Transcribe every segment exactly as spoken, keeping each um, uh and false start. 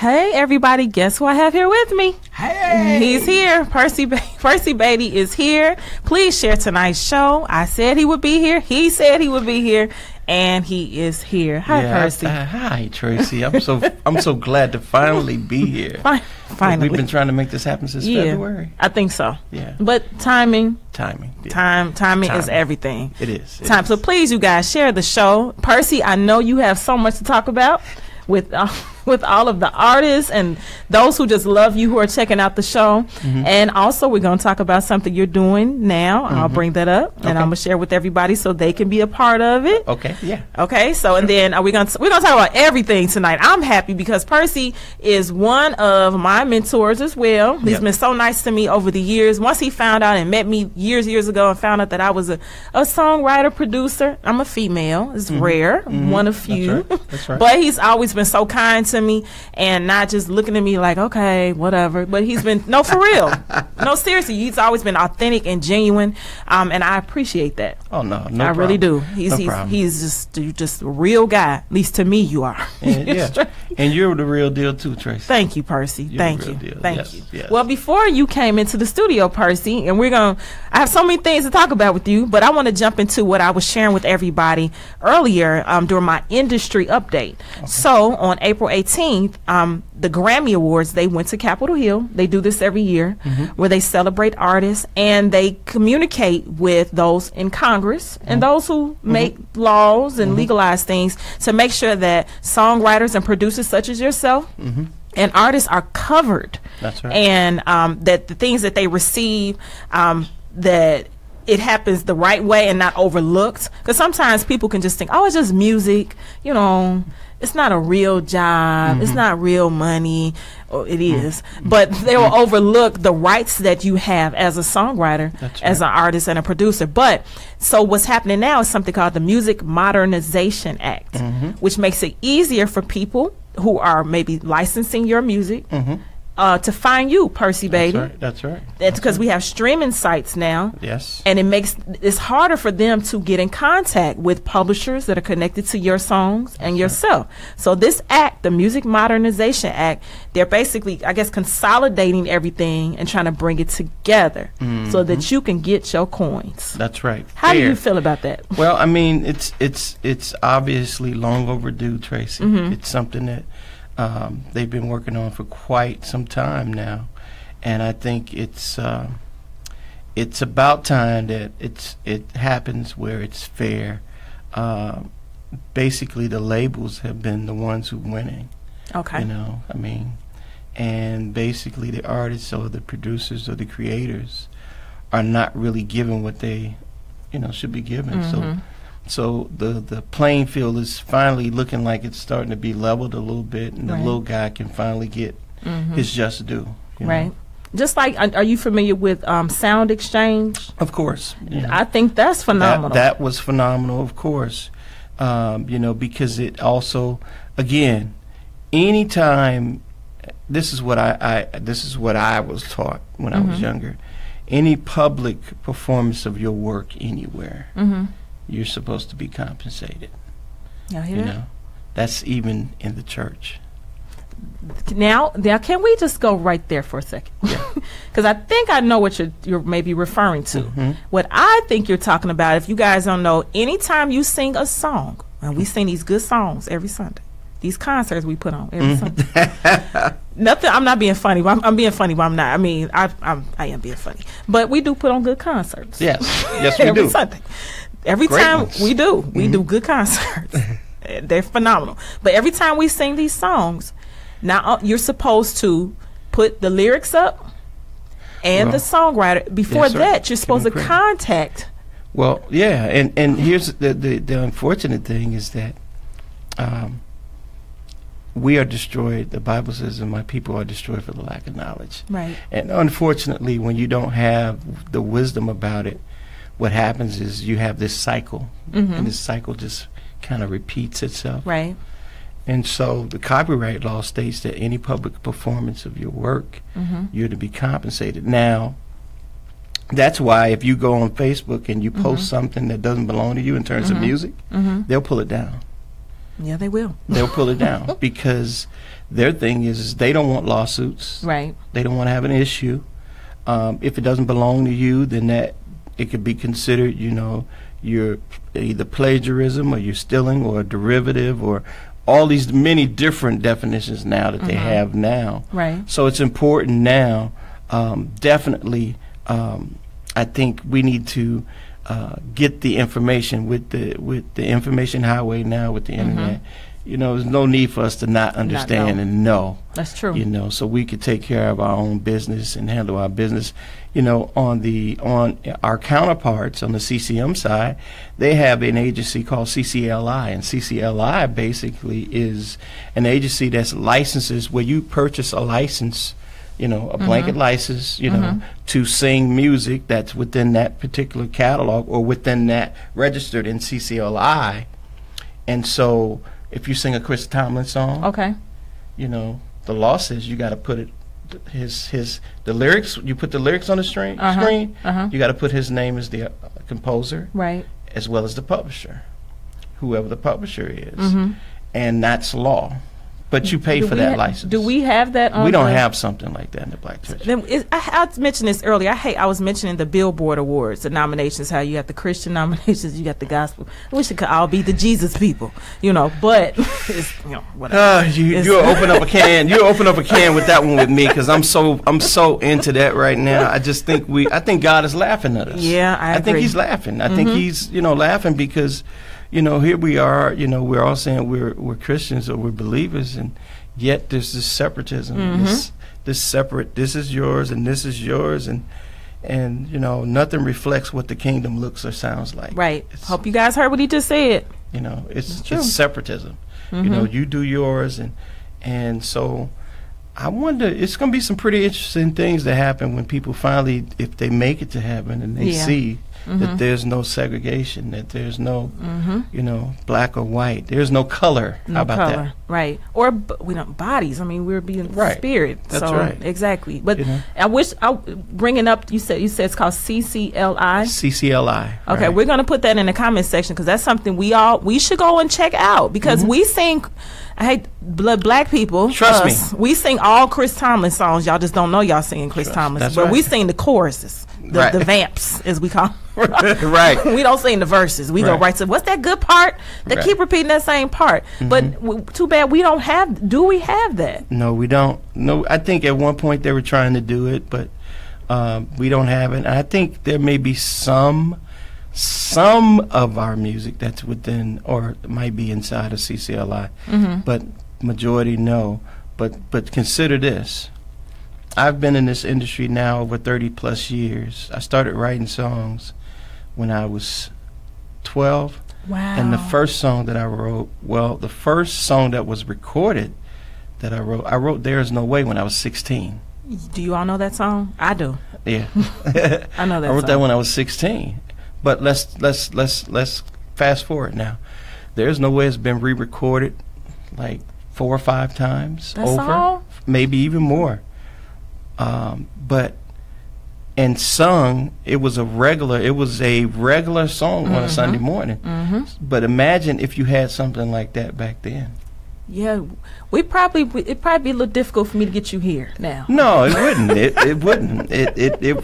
Hey everybody, guess who I have here with me? Hey! He's here. Percy ba Percy Bady is here. Please share tonight's show. I said he would be here. He said he would be here. And he is here. Hi, yeah, Percy. Uh, hi, Tracy. I'm so I'm so glad to finally be here. Finally, we've been trying to make this happen since yeah, February. I think so. Yeah, but timing, timing, yeah. time, timing, timing is everything. It is. It Time. is. So please, you guys, share the show. Percy, I know you have so much to talk about with uh, with all of the artists and those who just love you who are checking out the show. Mm-hmm. And also, we're going to talk about something you're doing now. Mm-hmm. I'll bring that up, and okay. I'm going to share with everybody so they can be a part of it. Okay, yeah. Okay, so, and then are we going to we're going to talk about everything tonight. I'm happy because Percy is one of my mentors as well. He's yep. been so nice to me over the years. Once he found out and met me years, years ago and found out that I was a, a songwriter, producer. I'm a female. It's mm-hmm. rare, mm-hmm. one of few. That's right. That's right. But he's always been so kind to me and not just looking at me like, okay, whatever. But he's been, no, for real. No, seriously. He's always been authentic and genuine. Um, and I appreciate that. Oh, no, no I problem. really do. He's no he's, problem. he's just you're just a real guy. At least to me, you are. And, yeah. And you're the real deal too, Tracy. Thank you, Percy. You're Thank the real you. Deal. Thank yes, you. Yes. Well, before you came into the studio, Percy, and we're going to, I have so many things to talk about with you, but I want to jump into what I was sharing with everybody earlier um, during my industry update. Okay. So on April eighteenth, um, the Grammy Awards, they went to Capitol Hill. They do this every year mm-hmm. where they celebrate artists and they communicate with those in Congress mm-hmm. and those who mm-hmm. make laws and mm-hmm. legalize things to make sure that songwriters and producers such as yourself mm-hmm. and artists are covered. That's right. And um, that the things that they receive, um, that it happens the right way and not overlooked. Because sometimes people can just think, oh, it's just music, you know. It's not a real job. Mm-hmm. It's not real money. Oh, it is. Mm-hmm. But they will overlook the rights that you have as a songwriter, right. as an artist and a producer. But so what's happening now is something called the Music Modernization Act, mm-hmm. which makes it easier for people who are maybe licensing your music mm-hmm. Uh, to find you, Percy Bady. That's right. That's right. That's because we have streaming sites now. Yes. And it makes it's harder for them to get in contact with publishers that are connected to your songs and That's yourself. Right. So this act, the Music Modernization Act, they're basically, I guess, consolidating everything and trying to bring it together mm-hmm. so that you can get your coins. That's right. How Fair. do you feel about that? Well, I mean, it's it's it's obviously long overdue, Tracy. Mm-hmm. It's something that Um, they've been working on for quite some time now, and I think it's uh, it's about time that it's it happens where it's fair. Uh, basically, the labels have been the ones who are winning. Okay. You know, I mean, and basically the artists or the producers or the creators are not really given what they, you know, should be given. Mm-hmm. So. So the the playing field is finally looking like it's starting to be leveled a little bit, and right. the little guy can finally get mm-hmm. his just due. You right. know? Just like, are you familiar with um, Sound Exchange? Of course. You know, I think that's phenomenal. That, that was phenomenal, of course. Um, you know, because it also, again, anytime, this is what I, I this is what I was taught when mm-hmm. I was younger. Any public performance of your work anywhere. Mm-hmm. You're supposed to be compensated. Y'all hear you that? know, that's even in the church. Now, now, can we just go right there for a second? Because I think I know what you're you're maybe referring to. Mm-hmm. What I think you're talking about, if you guys don't know, anytime you sing a song, and we sing these good songs every Sunday, these concerts we put on every mm-hmm. Sunday. Nothing. I'm not being funny. But I'm, I'm being funny, but I'm not. I mean, I I'm, I am being funny. But we do put on good concerts. Yes, yes, we every do. Sunday. Every Great time ones. we do, we mm-hmm. do good concerts. They're phenomenal. But every time we sing these songs, now uh, you're supposed to put the lyrics up and well, the songwriter. Before that, right. you're supposed to credit. contact. Well, yeah, and and here's the the, the unfortunate thing is that um, we are destroyed. The Bible says, "And my people are destroyed for the lack of knowledge." Right. And unfortunately, when you don't have the wisdom about it, what happens is you have this cycle, mm-hmm. and this cycle just kind of repeats itself. Right. And so the copyright law states that any public performance of your work, mm-hmm. you're to be compensated. Now, that's why if you go on Facebook and you mm-hmm. post something that doesn't belong to you in terms mm-hmm. of music, mm-hmm. they'll pull it down. Yeah, they will. They'll pull it down because their thing is, is they don't want lawsuits. Right. They don't want to have an issue. Um, if it doesn't belong to you, then that it could be considered, you know, you're either plagiarism or you're stealing or a derivative or all these many different definitions now that mm-hmm. they have now. Right. So it's important now, um, definitely, um, I think we need to uh, get the information with the with the information highway now with the mm-hmm. internet. You know, there's no need for us to not understand not know. and know. That's true. You know, so we could take care of our own business and handle our business. You know, on the on our counterparts on the C C M side, they have an agency called C C L I, and C C L I basically is an agency that's licenses where you purchase a license, you know, a blanket mm-hmm. license, you know, mm-hmm. to sing music that's within that particular catalog or within that registered in C C L I, and so. If you sing a Chris Tomlin song, okay, you know the law says you got to put it his his the lyrics. You put the lyrics on the string, uh-huh. screen. Uh-huh. You got to put his name as the uh, composer, right, as well as the publisher, whoever the publisher is, mm-hmm. and that's law. But you pay do for that ha- license. Do we have that on We don't the, have something like that in the Black church. Then is, I, I mentioned this earlier. I hate. I was mentioning the Billboard Awards, the nominations. How you have the Christian nominations, you got the gospel. I wish it could all be the Jesus people, you know. But it's, you know, whatever. Uh, you you open up a can. You open up a can with that one with me because I'm so I'm so into that right now. I just think we. I think God is laughing at us. Yeah, I, I agree. think He's laughing. I mm-hmm. think He's you know laughing because, you know, here we are. You know, we're all saying we're we're Christians or we're believers and. Yet there's this separatism, mm-hmm. this this separate. This is yours and this is yours, and and you know nothing reflects what the kingdom looks or sounds like. Right. It's, Hope you guys heard what he just said. You know, it's it's, it's separatism. Mm-hmm. You know, you do yours, and and so I wonder. It's going to be some pretty interesting things that happen when people finally, if they make it to heaven, and they yeah. see. Mm-hmm. That there's no segregation, that there's no, mm-hmm. you know, black or white. There's no color. No How about color. that? Right. Or b- we don't bodies. I mean, we're being right. spirit. That's so, right. Exactly. But you know? I wish I bringing up. You said you said it's called C C L I. C C L I. Okay, right. we're gonna put that in the comment section because that's something we all we should go and check out because mm-hmm. we sing. I hate bl- black people. Trust us, me. We sing all Chris Tomlin songs. Y'all just don't know y'all singing Chris Trust. Tomlin. That's but right. we sing the choruses, the, right. the vamps, as we call them. Right. We don't sing the verses. We right. go right to what's that good part? They right. keep repeating that same part. Mm-hmm. But w- too bad we don't have. Do we have that? No, we don't. No, I think at one point they were trying to do it, but um, we don't have it. And I think there may be some. Some of our music that's within or might be inside of C C L I, mm-hmm. but majority no. But but consider this. I've been in this industry now over thirty plus years. I started writing songs when I was twelve. Wow. And the first song that I wrote, well, the first song that was recorded that I wrote, I wrote There Is No Way when I was sixteen. Do you all know that song? I do. Yeah. I know that I wrote song. that when I was sixteen. But let's let's let's let's fast forward now. There's No Way has been re-recorded like four or five times That's over, all? maybe even more. Um, but and sung, it was a regular. It was a regular song mm-hmm. on a Sunday morning. Mm-hmm. But imagine if you had something like that back then. Yeah, we probably it'd probably be a little difficult for me to get you here now. No, it wouldn't. It it wouldn't. It it. it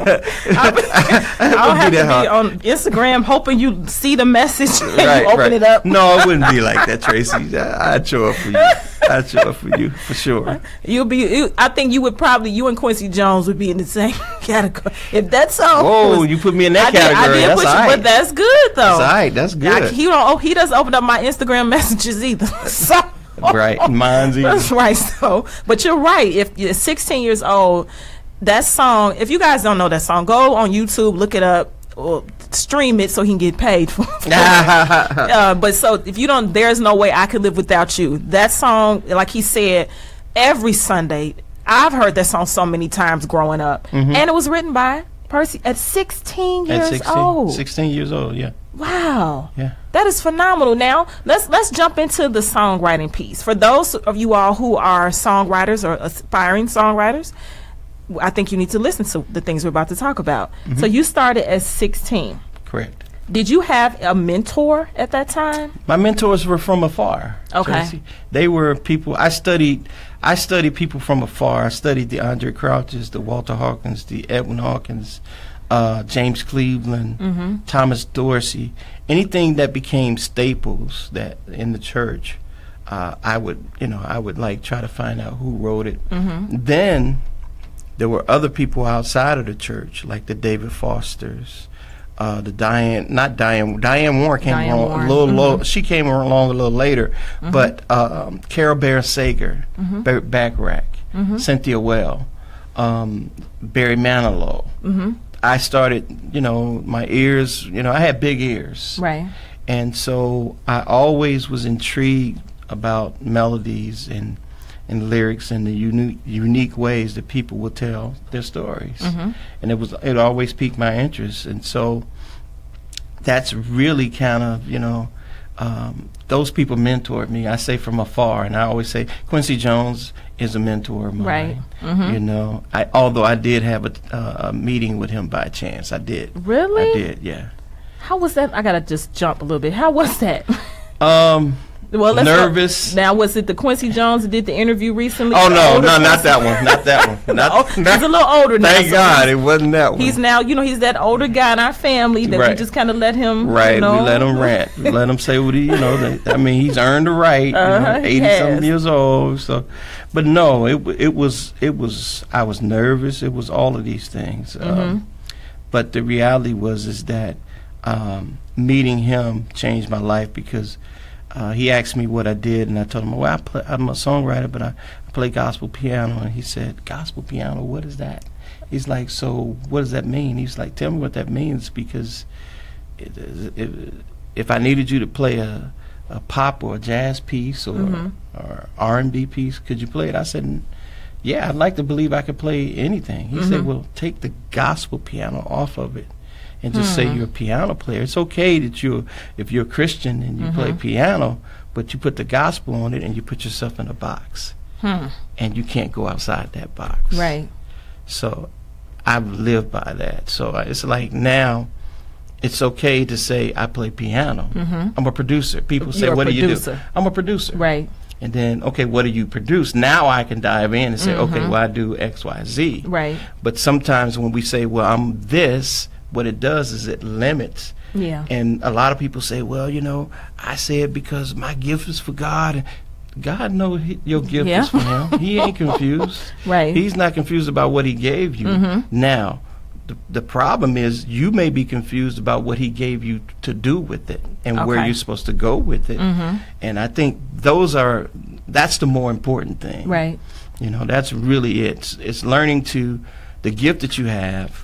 I'll have to be on Instagram hoping you see the message and right, you open right. it up. No, it wouldn't be like that, Tracy. I'd show up for you. I'd show up for you for sure. You'll be. You, I think you would probably. You and Quincy Jones would be in the same category if that song. Whoa, was, you put me in that I category. Did, I did that's put you, all right. but that's good though. That's all right. That's good. I, he don't. Oh, he doesn't open up my Instagram messages either. So. Right, mine's either. That's right. So, but you're right. If you're sixteen years old, that song. If you guys don't know that song, go on YouTube, look it up, or stream it so he can get paid for. for uh, but so if you don't, there's no way I could live without you. That song, like he said, every Sunday. I've heard that song so many times growing up, mm-hmm. and it was written by Percy at sixteen years at sixteen, old. sixteen years old, yeah. Wow. Yeah. That is phenomenal. Now, let's let's jump into the songwriting piece. For those of you all who are songwriters or aspiring songwriters, I think you need to listen to the things we're about to talk about. Mm-hmm. So you started at sixteen. Correct. Did you have a mentor at that time? My mentors were from afar. Okay. Tracy. They were people I studied. I studied people from afar. I studied the Andre Crouches, the Walter Hawkins, the Edwin Hawkins, uh, James Cleveland, mm-hmm. Thomas Dorsey. Anything that became staples that in the church, uh, I would, you know, I would like try to find out who wrote it. Mm-hmm. Then there were other people outside of the church, like the David Fosters. Uh, the Diane, not Diane, Diane Warren came Diane along Warren. a little, Mm-hmm. low, she came along a little later, mm-hmm. but um, Carol Bear Sager, mm-hmm. Bar- Backrack, mm-hmm. Cynthia Well, um, Barry Manilow. Mm-hmm. I started, you know, my ears, you know, I had big ears. Right. And so I always was intrigued about melodies and and lyrics and the unique unique ways that people will tell their stories. Mm-hmm. And it was it always piqued my interest. And so that's really kind of, you know, um, those people mentored me. I say from afar, and I always say Quincy Jones is a mentor of mine. Right. Mm-hmm. You know, I although I did have a, uh, a meeting with him by chance. I did. Really? I did, yeah. How was that? I gotta just jump a little bit. How was that? Um Well, let's nervous. Go. Now, was it the Quincy Jones that did the interview recently? Oh no, no, Quincy? not that one, not that one. Not, oh, he's a little older now. Thank so God it wasn't that one. He's now, you know, he's that older guy in our family that right. we just kind of let him. Right, you know, we let him rant, we let him say what he, you know. They, I mean, he's earned the right. Uh-huh, you know, eighty something years old. So, but no, it it was it was. I was nervous. It was all of these things. Mm-hmm. Um, but the reality was is that um, meeting him changed my life because. Uh, he asked me what I did, and I told him, well, I play, I'm a songwriter, but I, I play gospel piano. And he said, gospel piano, what is that? He's like, so what does that mean? He's like, tell me what that means, because it, it, if I needed you to play a, a pop or a jazz piece or, mm-hmm. or R and B piece, could you play it? I said, yeah, I'd like to believe I could play anything. He mm-hmm. said, well, take the gospel piano off of it. And just mm-hmm. say you're a piano player. It's okay that you're, if you're a Christian and you mm-hmm. play piano, but you put the gospel on it and you put yourself in a box. Hmm. And you can't go outside that box. Right. So I've lived by that. So it's like now it's okay to say I play piano. Mm-hmm. I'm a producer. People say, you're what a do you producer. do? I'm a producer. Right. And then, okay, what do you produce? Now I can dive in and say, mm-hmm. okay, well, I do X, Y, Z. Right. But sometimes when we say, well, I'm this, what it does is it limits. Yeah. And a lot of people say, well, you know, I say it because my gift is for God. God knows he, your gift yeah. is for him. He ain't confused. Right. He's not confused about what he gave you. Mm-hmm. Now, the, the problem is you may be confused about what he gave you to do with it and okay. where you're supposed to go with it. Mm-hmm. And I think those are, that's the more important thing. Right. You know, that's really it. It's, it's learning to, the gift that you have,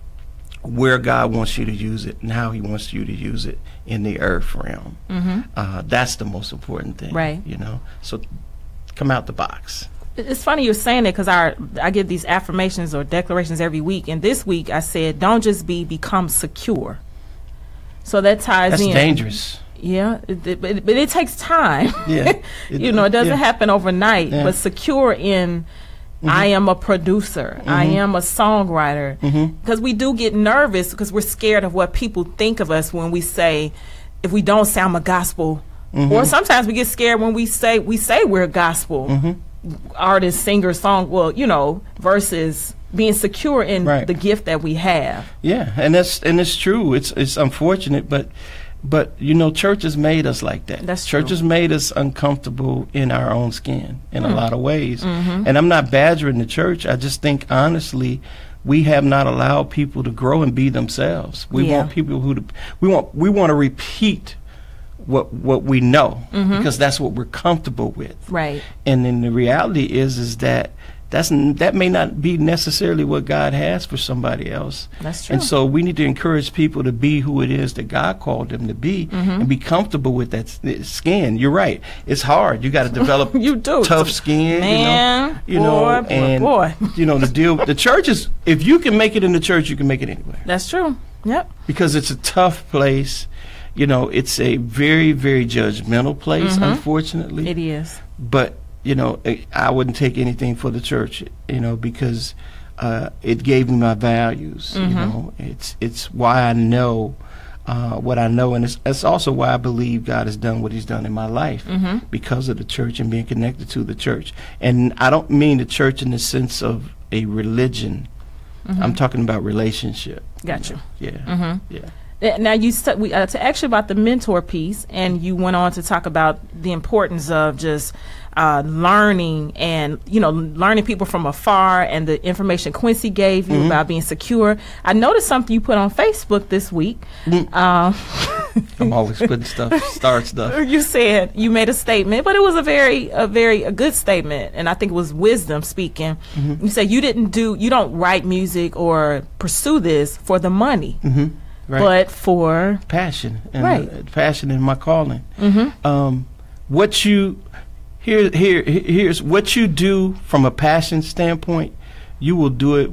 where God wants you to use it and how he wants you to use it in the earth realm. Mm-hmm. Uh, that's the most important thing. Right. You know, so come out the box. It's funny you're saying that because I I get these affirmations or declarations every week, and this week I said, don't just be, become secure. So that ties that's in. That's dangerous. Yeah, it, it, but, but it takes time. Yeah. It, you know, it doesn't yeah. happen overnight, yeah. but secure in Mm-hmm. I am a producer. Mm-hmm. I am a songwriter. Because mm-hmm. we do get nervous because we're scared of what people think of us when we say, if we don't sound a gospel. Mm-hmm. Or sometimes we get scared when we say we say we're a gospel mm-hmm. artist, singer, song. Well, you know, versus being secure in right. the gift that we have. Yeah, and that's and it's true. It's it's unfortunate, but. But, you know, church has made us like that. That's church true. has made us uncomfortable in our own skin in mm. a lot of ways. Mm-hmm. And I'm not badgering the church. I just think, honestly, we have not allowed people to grow and be themselves. We yeah. want people who, to, we want we want to repeat what what we know mm-hmm. because that's what we're comfortable with. Right. And then the reality is, is that That's that may not be necessarily what God has for somebody else. That's true. And so we need to encourage people to be who it is that God called them to be mm-hmm. and be comfortable with that skin. You're right. It's hard. You got to develop you do. tough skin. Man, you know, you boy, know, and boy. you know, the deal. The church is. If you can make it in the church, you can make it anywhere. That's true. Yep. Because it's a tough place. You know, it's a very, very judgmental place. Mm-hmm. Unfortunately, it is. But you know, I wouldn't take anything for the church, you know, because uh, it gave me my values. Mm-hmm. You know, it's it's why I know uh, what I know, and it's, it's also why I believe God has done what He's done in my life, mm-hmm. because of the church and being connected to the church. And I don't mean the church in the sense of a religion. Mm-hmm. I'm talking about relationship. Gotcha. You know? Yeah. Mm-hmm. Yeah. Now, you said we uh, to ask you about the mentor piece, and you went on to talk about the importance of just uh, learning and, you know, learning people from afar, and the information Quincy gave you mm-hmm. about being secure. I noticed something you put on Facebook this week. Mm. Um, I'm always putting stuff, start stuff. You said you made a statement, but it was a very, a very, a good statement, and I think it was wisdom speaking. Mm-hmm. You said you didn't do, you don't write music or pursue this for the money. Mm-hmm. Right. But for passion, and right. uh, passion in my calling. Mm-hmm. Um, what you here, here, here's what you do from a passion standpoint. You will do it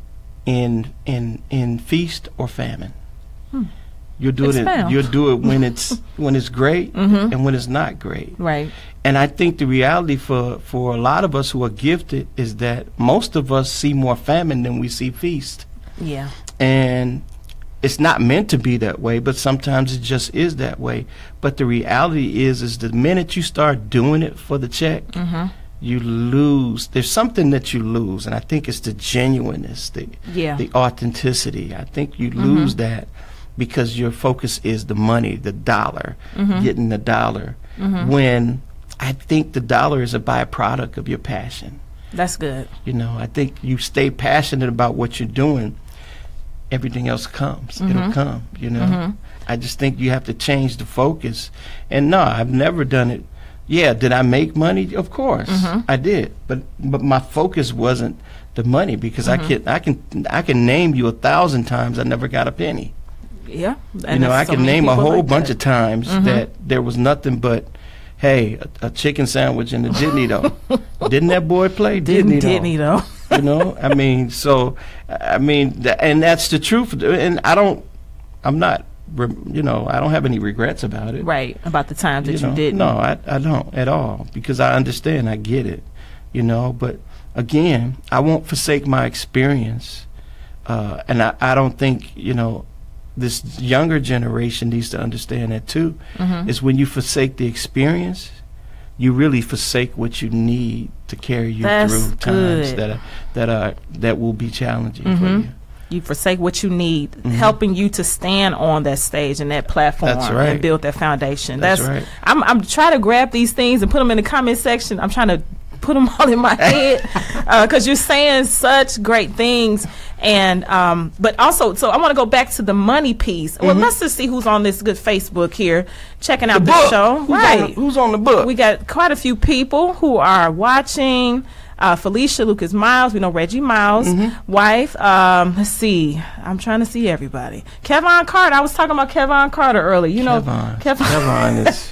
in in in feast or famine. Hmm. You'll do it's it. In, you'll do it when it's when it's great mm-hmm. and when it's not great. Right. And I think the reality for for a lot of us who are gifted is that most of us see more famine than we see feast. Yeah. And it's not meant to be that way, but sometimes it just is that way. But the reality is, is the minute you start doing it for the check, mm-hmm. you lose. There's something that you lose, and I think it's the genuineness, the yeah. the authenticity. I think you mm-hmm. lose that because your focus is the money, the dollar, mm-hmm. getting the dollar. Mm-hmm. When I think the dollar is a byproduct of your passion. That's good. You know, I think you stay passionate about what you're doing, everything else comes. Mm-hmm. It'll come, you know. Mm-hmm. I just think you have to change the focus. And no, I've never done it. Yeah, did I make money? Of course, mm-hmm. I did. But but my focus wasn't the money, because mm-hmm. I can I can I can name you a thousand times I never got a penny. Yeah, you know, I so can name a whole like bunch that. of times mm-hmm. that there was nothing but, hey, a, a chicken sandwich and a Didn't-Eat-O. Didn't that boy play Didn't-Eat-O? Didn't-Eat-O. You know, I mean, so, I mean, th- and that's the truth. And I don't, I'm not, re- you know, I don't have any regrets about it. Right, about the times that you, you know, didn't. No, I, I don't at all, because I understand, I get it, you know. But again, I won't forsake my experience. Uh, and I, I don't think, you know, this younger generation needs to understand that too, mm-hmm. is when you forsake the experience, you really forsake what you need to carry you That's through times good. that are, that are that will be challenging mm-hmm. for you. You forsake what you need, mm-hmm. helping you to stand on that stage and that platform That's right. and build that foundation. That's, That's right. I'm I'm trying to grab these things and put them in the comment section. I'm trying to put them all in my head because uh, you're saying such great things. And um, but also, so I want to go back to the money piece. Mm-hmm. Well, let's just see who's on this good Facebook here, checking out the, the show. Who's right? On the, who's on the book? We got quite a few people who are watching. Uh, Felicia Lucas Miles, we know Reggie Miles, mm-hmm. wife. Um, let's see, I'm trying to see everybody. Kevon Carter. I was talking about Kevon Carter earlier. You know, Kevon. Kevon, Kevon is.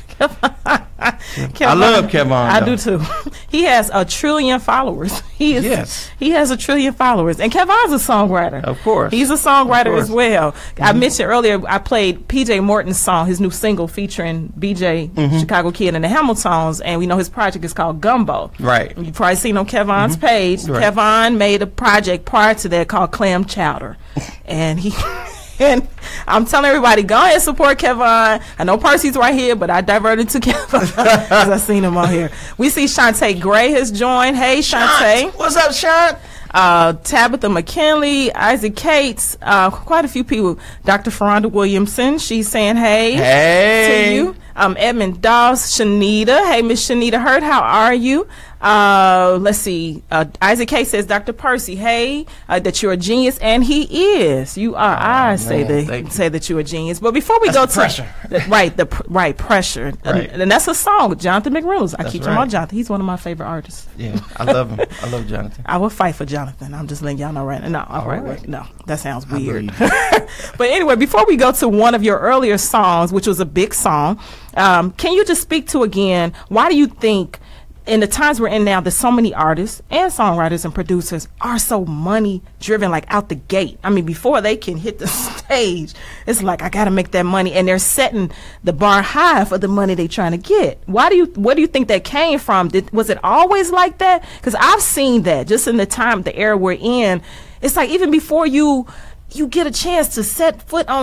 Kevon, I love Kevon. I though. do too. He has a trillion followers. He is. Yes. He has a trillion followers, and Kevon's a songwriter. Of course. He's a songwriter as well. Mm-hmm. I mentioned earlier I played P J Morton's song, his new single featuring B J mm-hmm. Chicago Kid and the Hamiltons, and we know his project is called Gumbo. Right. You've probably seen on Kevon's mm-hmm. page. Right. Kevon made a project prior to that called Clam Chowder, and he. And I'm telling everybody, go ahead and support Kevon. I know Percy's right here, but I diverted to Kevon because I seen him on here. We see Shantae Gray has joined. Hey, Shantae. Shant. What's up, Shant? Uh, Tabitha McKinley, Isaac Cates, uh, quite a few people. Doctor Ferranda Williamson, she's saying hey, hey. to you. Um, Edmund Doss, Shanita. Hey, Miss Shanita Hurt, how are you? Uh, let's see. Uh, Isaac K says, Doctor Percy, hey, uh, that you're a genius, and he is. You are. Oh, I man, say that say that you're a genius. But before we that's go the to pressure, the, right, the pr- right pressure, right. And, and that's a song with Jonathan McReynolds. I that's keep right. talking about Jonathan. He's one of my favorite artists. Yeah, I love him. I love Jonathan. I would fight for Jonathan. I'm just letting y'all know right now. No, all right, right. no, that sounds weird. But anyway, before we go to one of your earlier songs, which was a big song, um, can you just speak to again, why do you think in the times we're in now that so many artists and songwriters and producers are so money driven, like out the gate? I mean, before they can hit the stage, it's like, I got to make that money, and they're setting the bar high for the money they're trying to get. Why do you, what do you think that came from? Did, was it always like that? Because I've seen that just in the time, the era we're in. It's like even before you, you get a chance to set foot on a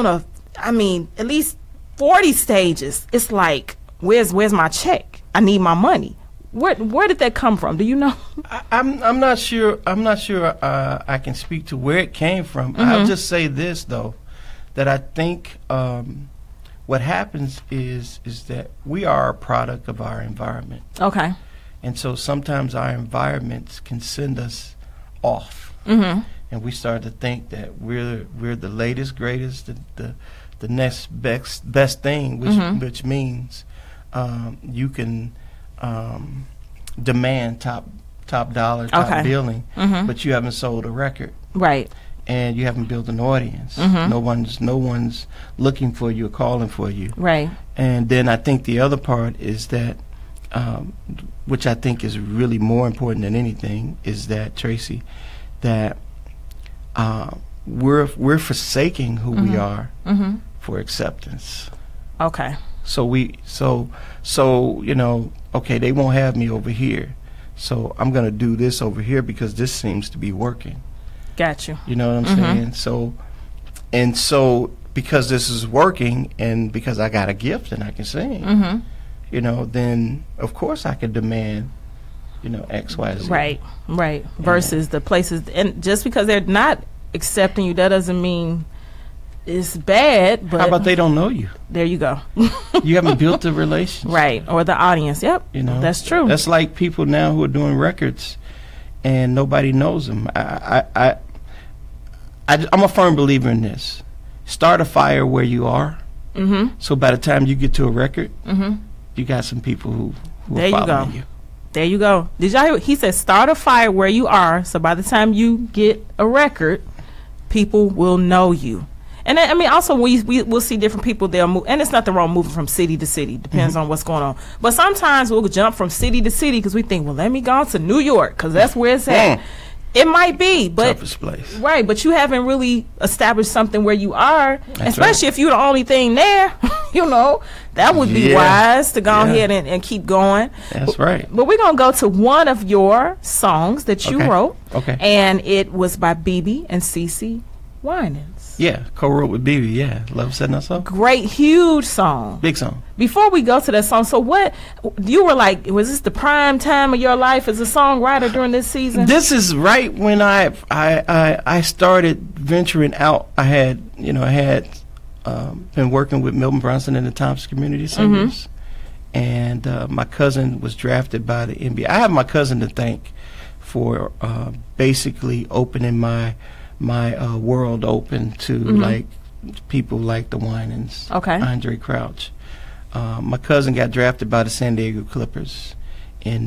I mean, at least forty stages. It's like, where's where's my check? I need my money. Where where did that come from? Do you know? I, I'm I'm not sure. I'm not sure. Uh, I can speak to where it came from. Mm-hmm. I'll just say this though, that I think um, what happens is is that we are a product of our environment. Okay. And so sometimes our environments can send us off, mm-hmm. and we start to think that we're we're the latest, greatest, the the, the next best best thing, which mm-hmm. which means um, you can. Um, demand top top dollar, top okay. billing, mm-hmm. but you haven't sold a record, right? And you haven't built an audience. Mm-hmm. No one's no one's looking for you or calling for you, right? And then I think the other part is that, um, which I think is really more important than anything, is that Tracy, that uh, we're we're forsaking who mm-hmm. we are mm-hmm. for acceptance. Okay. So we so so you know. Okay, they won't have me over here, so I'm going to do this over here because this seems to be working. Got you. You know what I'm mm-hmm. saying? So, and so because this is working and because I got a gift and I can sing, mm-hmm. you know, then of course I can demand, you know, X, Y, Z. Right, right. Versus yeah. the places, and just because they're not accepting you, that doesn't mean it's bad. But how about they don't know you? There you go. You haven't built the relationship, right? Or the audience. Yep. You know, that's true. That's like people now who are doing records, and nobody knows them. I, I, I, I I'm a firm believer in this. Start a fire where you are. Mm-hmm. So by the time you get to a record, mm-hmm. you got some people who, who there are you following go. you. There you go. Did y'all hear? He said, start a fire where you are. So by the time you get a record, people will know you. And I mean, also we we will see different people. They'll move, and it's nothing wrong moving from city to city. Depends mm-hmm. on what's going on. But sometimes we'll jump from city to city because we think, well, let me go to New York because that's where it's at. Mm. It might be, but toughest place, right? But you haven't really established something where you are, that's especially right. if you're the only thing there. You know, that would be yeah. wise to go yeah. ahead and, and keep going. That's but, right. But we're gonna go to one of your songs that you okay. wrote. Okay. And it was by Bebe and CeCe Winans. Yeah, co-wrote with Bebe. Yeah, Love Setting Us Up. Great, huge song. Big song. Before we go to that song, so what you were like? Was this the prime time of your life as a songwriter during this season? This is right when I I I, I started venturing out. I had you know I had um, been working with Milton Brunson and the Thompson Community Singers, mm-hmm. and uh, my cousin was drafted by the N B A. I have my cousin to thank for uh, basically opening my. my uh, world open to mm-hmm. like people like the Winans, okay. Andre Crouch. Uh, my cousin got drafted by the San Diego Clippers in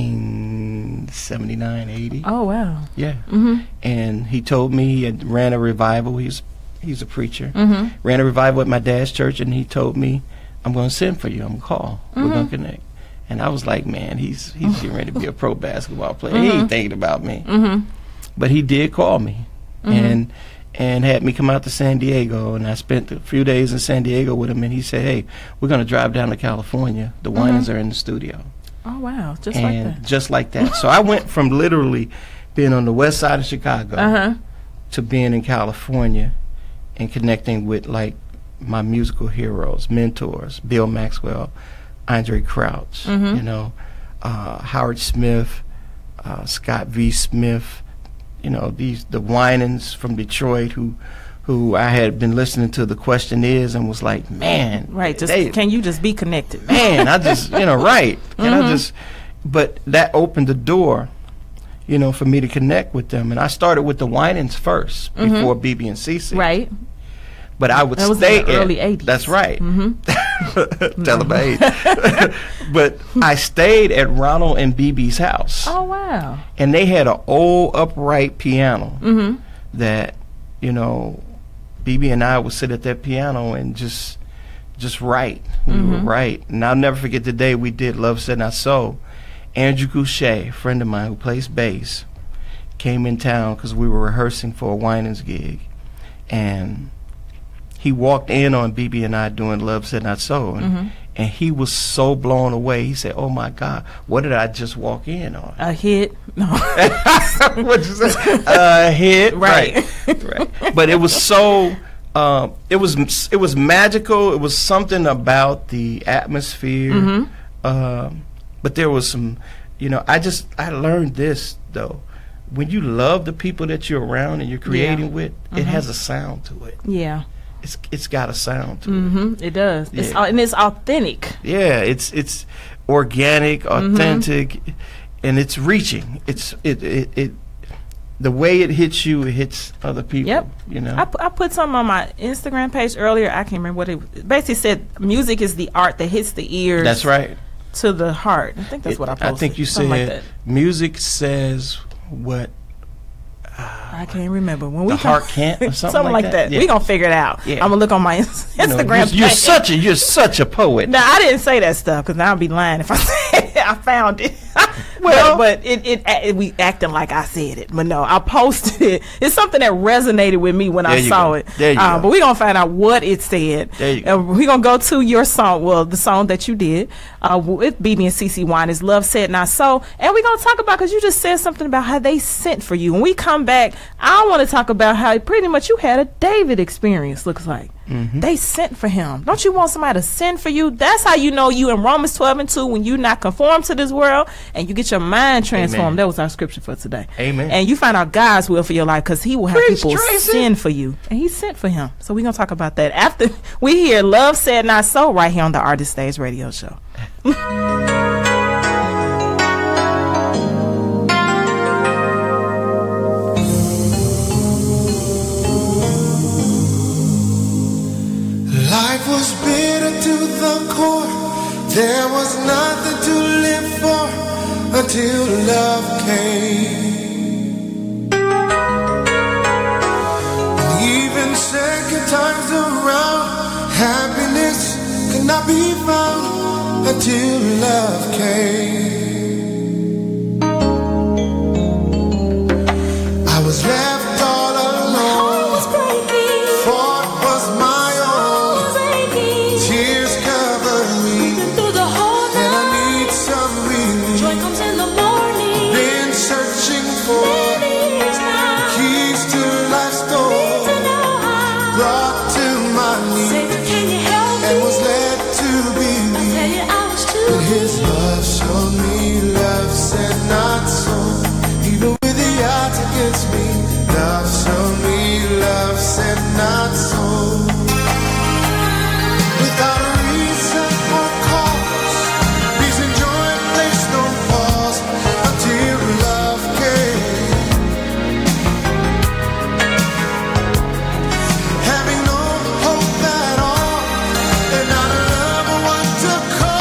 nineteen seventy-nine, eighty. Oh wow! Yeah, mm-hmm. and he told me he had ran a revival. He's he's a preacher. Mm-hmm. Ran a revival at my dad's church, and he told me, "I'm going to send for you. I'm going to call. Mm-hmm. We're going to connect." And I was like, "Man, he's he's getting ready to be a pro basketball player. Mm-hmm. He ain't thinking about me." Mm-hmm. But he did call me. Mm-hmm. and and had me come out to San Diego, and I spent a few days in San Diego with him, and he said, "Hey, we're going to drive down to California. The mm-hmm. Winans are in the studio." Oh wow, just and like that. just like that. So I went from literally being on the west side of Chicago uh-huh. to being in California and connecting with like my musical heroes, mentors, Bill Maxwell, Andre Crouch, mm-hmm. you know, uh, Howard Smith, uh, Scott V. Smith, you know, these the Winans from Detroit who who I had been listening to The Question Is and was like, man, right, just they, can you just be connected? Man, I just, you know, right. Can mm-hmm. I just but that opened the door, you know, for me to connect with them. And I started with the Winans first mm-hmm. before Bebe and CeCe. Right. But I would that was stay in the early eighties. That's right. Mm-hmm. Tell them age. But I stayed at Ronald and Bebe's house. Oh wow! And they had an old upright piano mm-hmm. that, you know, Bebe and I would sit at that piano and just, just write. We mm-hmm. would write. And I'll never forget the day we did "Love Set Our Soul." Andrew Goucher, a friend of mine who plays bass, came in town because we were rehearsing for a Winans gig, and he walked in on Bebe and I doing "Love Set Our Soul," and, mm-hmm. and he was so blown away. He said, "Oh my God, what did I just walk in on?" A hit? No. What'd you say? A hit? Right. right. Right. But it was so Um, it was it was magical. It was something about the atmosphere. Mm-hmm. Um, but there was some, you know, I just I learned this though. When you love the people that you're around and you're creating yeah. with, mm-hmm. it has a sound to it. Yeah. It's it's got a sound to mm-hmm. it. It does. Yeah. It's and it's authentic. Yeah, it's it's organic, authentic, mm-hmm. and it's reaching. It's it, it it the way it hits you, it hits other people. Yep. You know. I, pu- I put something on my Instagram page earlier. I can't remember what it, it basically said. Music is the art that hits the ears. That's right. To the heart. I think that's it, what I posted. I think you Something said like that. Music says what. I can't remember when we the heart can't or something, something like, like that. that. Yeah. We gonna figure it out. Yeah. I'm gonna look on my Instagram. You know, you're, you're such a you're such a poet. No, I didn't say that stuff because now I'd be lying if I said I found it. Well, but, but it, it, it we acting like I said it. But no, I posted it. It's something that resonated with me when I saw go. it. There you um, go. But we're gonna find out what it said. There you go. Uh, we're gonna go to your song. Well, the song that you did uh, with B B and C C Wine is "Love Said Not So," and we're gonna talk about because you just said something about how they sent for you. When we come back, I want to talk about how pretty much you had a David experience. Looks like. Mm-hmm. They sent for him. Don't you want somebody to send for you? That's how you know you in Romans twelve and two when you not conformed to this world and you get your mind transformed. Amen. That was our scripture for today. Amen. And you find out God's will for your life because he will have Preach, people Tracy. send for you. And he sent for him. So we're going to talk about that after we hear Love Said Not So right here on the Artist Stage Radio Show. Life was bitter to the core. There was nothing to live for until love came. And even second times around, happiness could not be found until love came. I was left all alone. Fault was mine. His love showed me, love said not so. Even with the odds against me, love showed me, love said not so. Without a reason or cause, peace and joy placed on pause until love came. Having no hope at all, and not a love or what to call.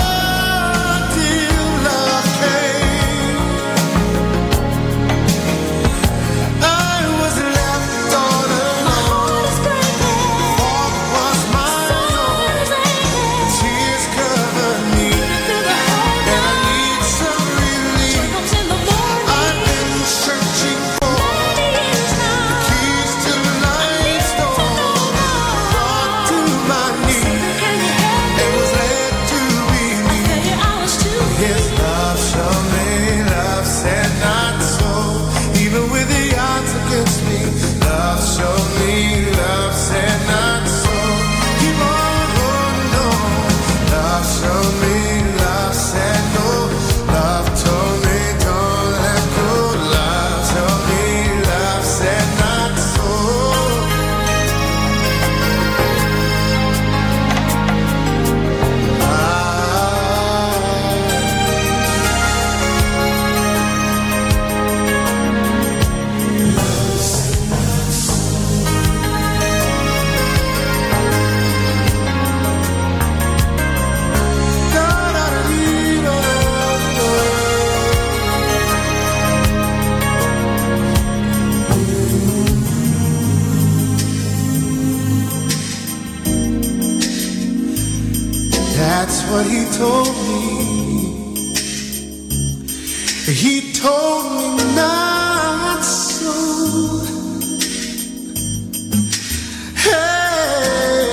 That's what he told me. He told me not so. Hey,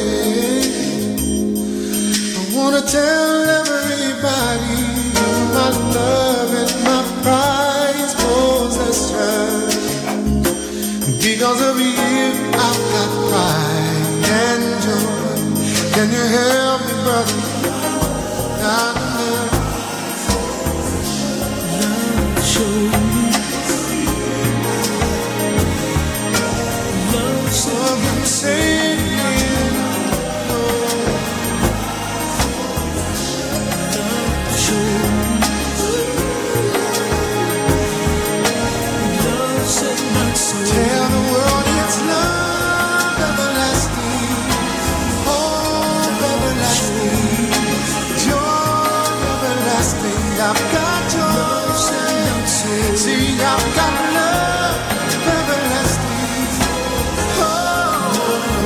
I wanna tell everybody my love and my prize possession. Because of you, I've got pride. Can you help me, brother? Not love, show me. Love, so say it. Love, show me. Love, set my soul. Tell the world it's love everlasting. I've got your sense. See, I've got love everlasting. Oh,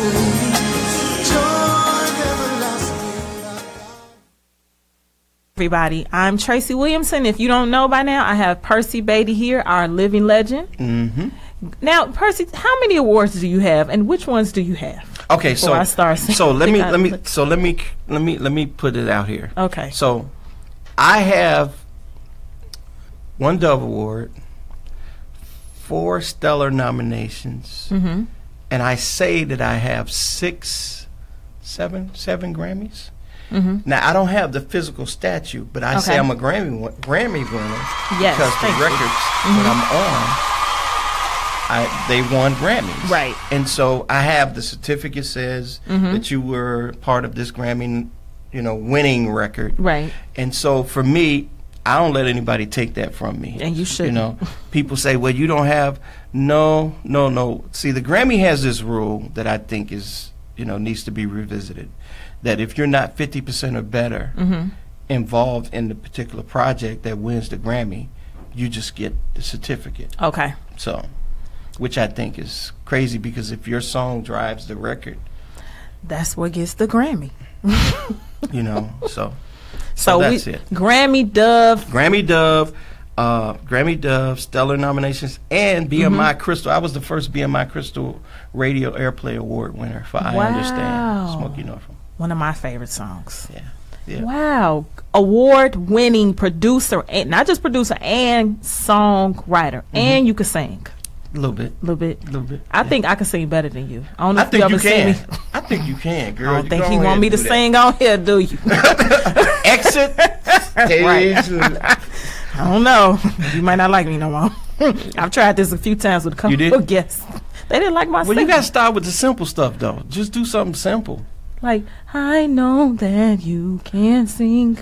everlasting. Joy everlasting. Everybody, I'm Tracy Williamson. If you don't know by now, I have Percy Bady here, our living legend. Mm-hmm. Now, Percy, how many awards do you have, and which ones do you have? Okay, so I start so let me let me so let me let me let me put it out here. Okay. So I have one Dove Award, four Stellar nominations, mm-hmm. and I say that I have six, seven, seven Grammys. Mm-hmm. Now I don't have the physical statue, but I okay. say I'm a Grammy Grammy winner yes, because the records mm-hmm. that I'm on, I, they won Grammys. Right. And so I have the certificate says mm-hmm. that you were part of this Grammy, you know, winning record. Right. And so for me, I don't let anybody take that from me. And you shouldn't. You know, people say, well, you don't have, no, no, no. See, the Grammy has this rule that I think is, you know, needs to be revisited. That if you're not fifty percent or better mm-hmm. involved in the particular project that wins the Grammy, you just get the certificate. Okay. So, which I think is crazy because if your song drives the record, that's what gets the Grammy. you know, so. So, so that's we, it. Grammy, Dove. Grammy, Dove, uh, Grammy, Dove, Stellar nominations, and B M I mm-hmm. Crystal. I was the first B M I Crystal Radio Airplay Award winner for I wow. Understand, Smokey Norfolk. One of my favorite songs. Yeah. Yeah. Wow. Award-winning producer, and not just producer, and songwriter. Mm-hmm. And you can sing. A little bit. A little bit. A little bit. I yeah. think I can sing better than you. I don't know I if think you you ever can. seen me. I think you can, girl. I don't You think go he ahead want me and to do that. sing on here, do you? Exit. Right. I don't know. You might not like me no more. I've tried this a few times with a couple You did? of guests. They didn't like my Well, singing. you got to start with the simple stuff, though. Just do something simple. Like, I know that you can sing.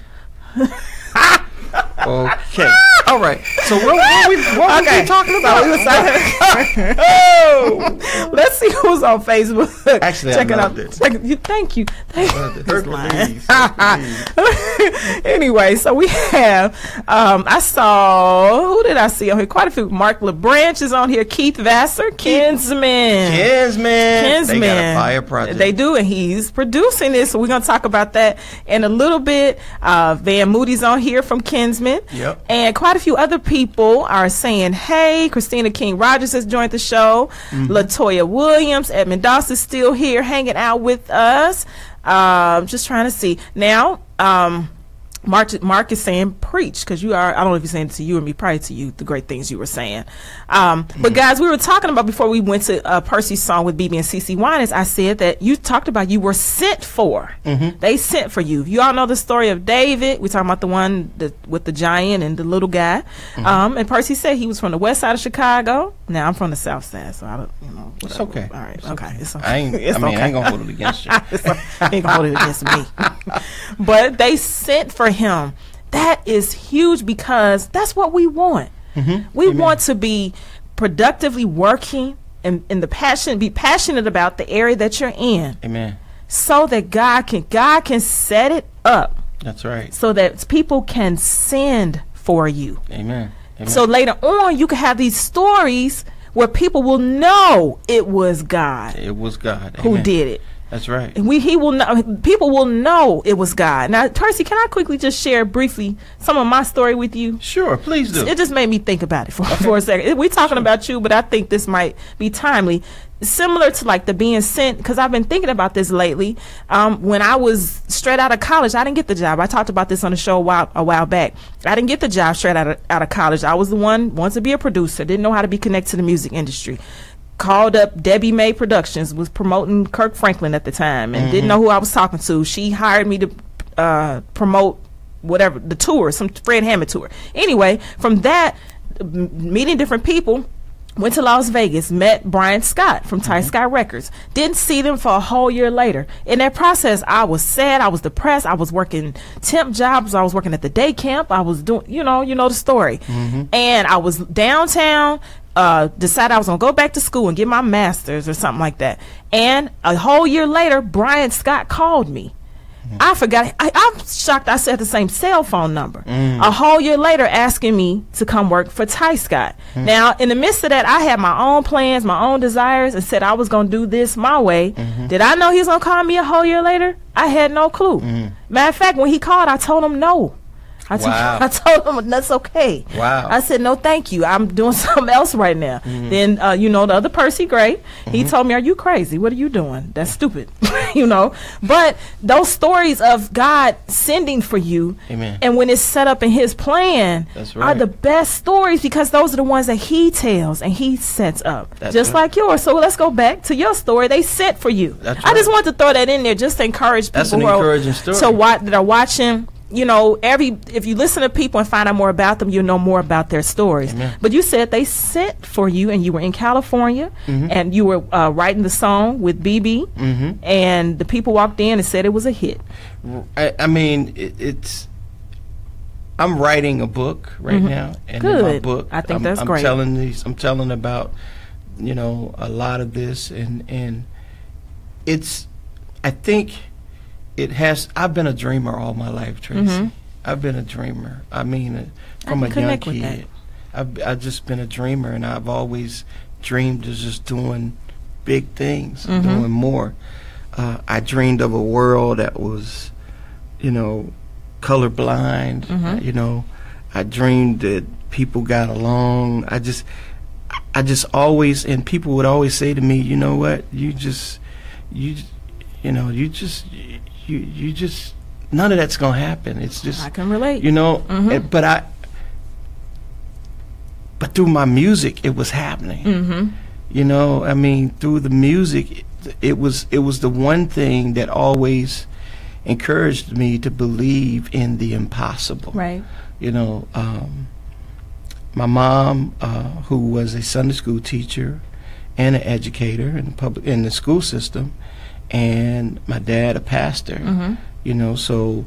Okay. All right. So what, what, we, what okay. we talking about? So we was oh, let's see who's on Facebook. Actually, check I it loved out. it. Check, you, thank you. Thank you. Hercules. Hercules. Anyway, so we have. Um, I saw. Who did I see on here? Quite a few. Mark LeBranch is on here. Keith Vassar, Kinsman. Kinsman. Kinsman. They got a fire project. They do, and he's producing this. So we're gonna talk about that in a little bit. Uh, Van Moody's on here from Kinsman. Yep. And quite a few other people are saying, hey, Christina King Rogers has joined the show. Mm-hmm. LaToya Williams, Edmund Doss is still here hanging out with us. Um, just trying to see. Now, um, Mark, Mark is saying preach, because you are, I don't know if you're saying it to you or me, probably to you, the great things you were saying. Um, mm-hmm. But guys, we were talking about before we went to uh, Percy's song with B B and C C Winans, I said that you talked about you were sent for. Mm-hmm. They sent for you. You all know the story of David. We're talking about the one that, with the giant and the little guy. Mm-hmm. Um, and Percy said he was from the west side of Chicago. Now I'm from the south side, so I don't, you know. It's okay. All right. It's okay. okay. It's okay. I ain't, it's I mean, okay. I ain't going to hold it against you. I ain't going to hold it against me. But they sent for him. That is huge because that's what we want. Mm-hmm. We Amen. Want to be productively working and in the passion, be passionate about the area that you're in. Amen. So that God can God can set it up. That's right. So that people can send for you. Amen. Amen. So later on, you can have these stories where people will know it was God. It was God who Amen. Did it. That's right. And we he will know, people will know it was God. Now, Percy, can I quickly just share briefly some of my story with you? Sure, please do. It just made me think about it for, okay. for a second. We're talking sure. about you, but I think this might be timely. Similar to like the being sent, because I've been thinking about this lately. Um, when I was straight out of college, I didn't get the job. I talked about this on the show a while, a while back. I didn't get the job straight out of, out of college. I was the one wanted to be a producer, didn't know how to be connected to the music industry. called up Debbie May Productions, was promoting Kirk Franklin at the time, and mm-hmm. didn't know who I was talking to. She hired me to uh, promote whatever, the tour, some Fred Hammond tour. Anyway, from that, m- meeting different people, went to Las Vegas, met Brian Scott from Ty mm-hmm. Scott Records. Didn't see them for a whole year later. In that process, I was sad. I was depressed. I was working temp jobs. I was working at the day camp. I was doing, you know, you know the story. Mm-hmm. And I was downtown, uh, decided I was going to go back to school and get my master's or something like that. And a whole year later, Brian Scott called me. I forgot. I, I'm shocked I said the same cell phone number. Mm. A whole year later, asking me to come work for Ty Scott. Mm. Now, in the midst of that, I had my own plans, my own desires, and said I was going to do this my way. Mm-hmm. Did I know he was going to call me a whole year later? I had no clue. Mm. Matter of fact, when he called, I told him no. I, wow. t- I told him that's okay. Wow. I said, no, thank you. I'm doing something else right now. Mm-hmm. Then, uh, you know, the other Percy Gray, mm-hmm. he told me, are you crazy? What are you doing? That's stupid. You know, but those stories of God sending for you, Amen. And when it's set up in his plan, that's right. are the best stories, because those are the ones that he tells and he sets up. That's just right. like yours. So let's go back to your story. They set for you. That's I right. just wanted to throw that in there just to encourage people that's an who encouraging are, story. to watch, that are watching. You know, every if you listen to people and find out more about them, you'll know more about their stories. Amen. But you said they sent for you, and you were in California, mm-hmm. and you were uh, writing the song with B B, mm-hmm. and the people walked in and said it was a hit. I, I mean, it, it's. I'm writing a book right mm-hmm. now, and Good. in my book, I think I'm, that's I'm great. Telling these, I'm telling about, you know, a lot of this, and and it's. I think. It has. I've been a dreamer all my life, Tracy. Mm-hmm. I've been a dreamer. I mean, uh, from a young kid, I've I've just been a dreamer, and I've always dreamed of just doing big things, mm-hmm. doing more. Uh, I dreamed of a world that was, you know, colorblind. Mm-hmm. Uh, you know, I dreamed that people got along. I just, I just always, and people would always say to me, you know what, you just, you, you know, you just. You you just none of that's gonna happen. It's just I can relate. You know, mm-hmm. it, but I but through my music it was happening. Mm-hmm. You know, I mean, through the music, it, it was it was the one thing that always encouraged me to believe in the impossible. Right. You know, um, my mom, uh, who was a Sunday school teacher and an educator in the public in the school system. And my dad, a pastor, mm-hmm. you know, so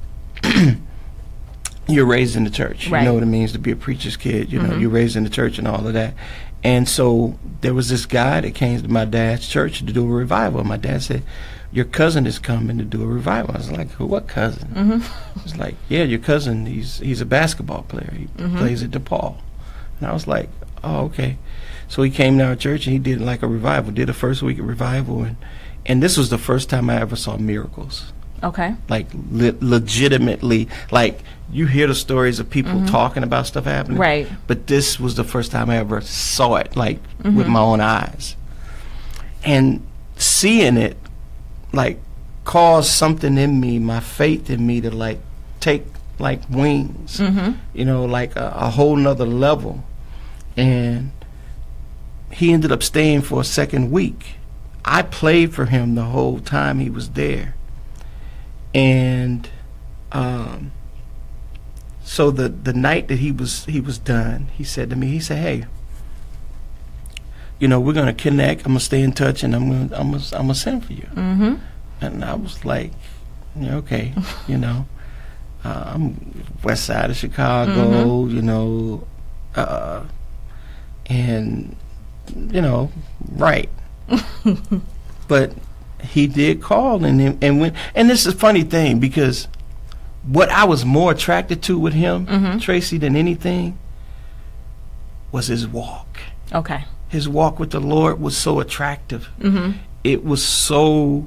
you're raised in the church. Right. You know what it means to be a preacher's kid. You know, mm-hmm. you're raised in the church and all of that. And so there was this guy that came to my dad's church to do a revival. My dad said, your cousin is coming to do a revival. I was like, what cousin? Mm-hmm. He was like, yeah, your cousin, he's he's a basketball player. He mm-hmm. plays at DePaul. And I was like, oh, okay. So he came to our church and he did like a revival, did a first week of revival. And And this was the first time I ever saw miracles. Okay. Like le- legitimately, like you hear the stories of people mm-hmm. talking about stuff happening. Right. But this was the first time I ever saw it, like mm-hmm. with my own eyes. And seeing it, like, caused something in me, my faith in me, to like take like wings, mm-hmm. you know, like a, a whole nother level. And he ended up staying for a second week. I played for him the whole time he was there. And um, so the, the night that he was he was done, he said to me, he said, hey, you know, we're going to connect. I'm going to stay in touch, and I'm going to I'm gonna, I'm gonna send for you. Mm-hmm. And I was like, yeah, okay, you know. Uh, I'm west side of Chicago, mm-hmm. you know, uh, and, you know, right. But he did call, and and when and this is a funny thing, because what I was more attracted to with him, mm-hmm. Tracy, than anything was his walk. Okay. His walk with the Lord was so attractive. Mm-hmm. It was so.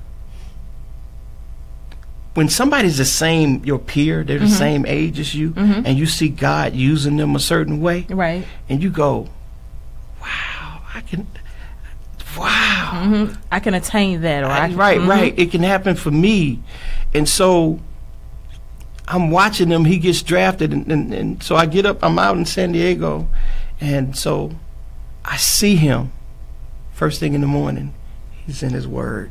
When somebody's the same, your peer, they're mm-hmm. the same age as you, mm-hmm. and you see God using them a certain way, right? And you go, "Wow, I can." Wow, mm-hmm. I can attain that, or I, I right, mm-hmm. right. It can happen for me, and so I'm watching him. He gets drafted, and, and, and so I get up. I'm out in San Diego, and so I see him, first thing in the morning, he's in his word.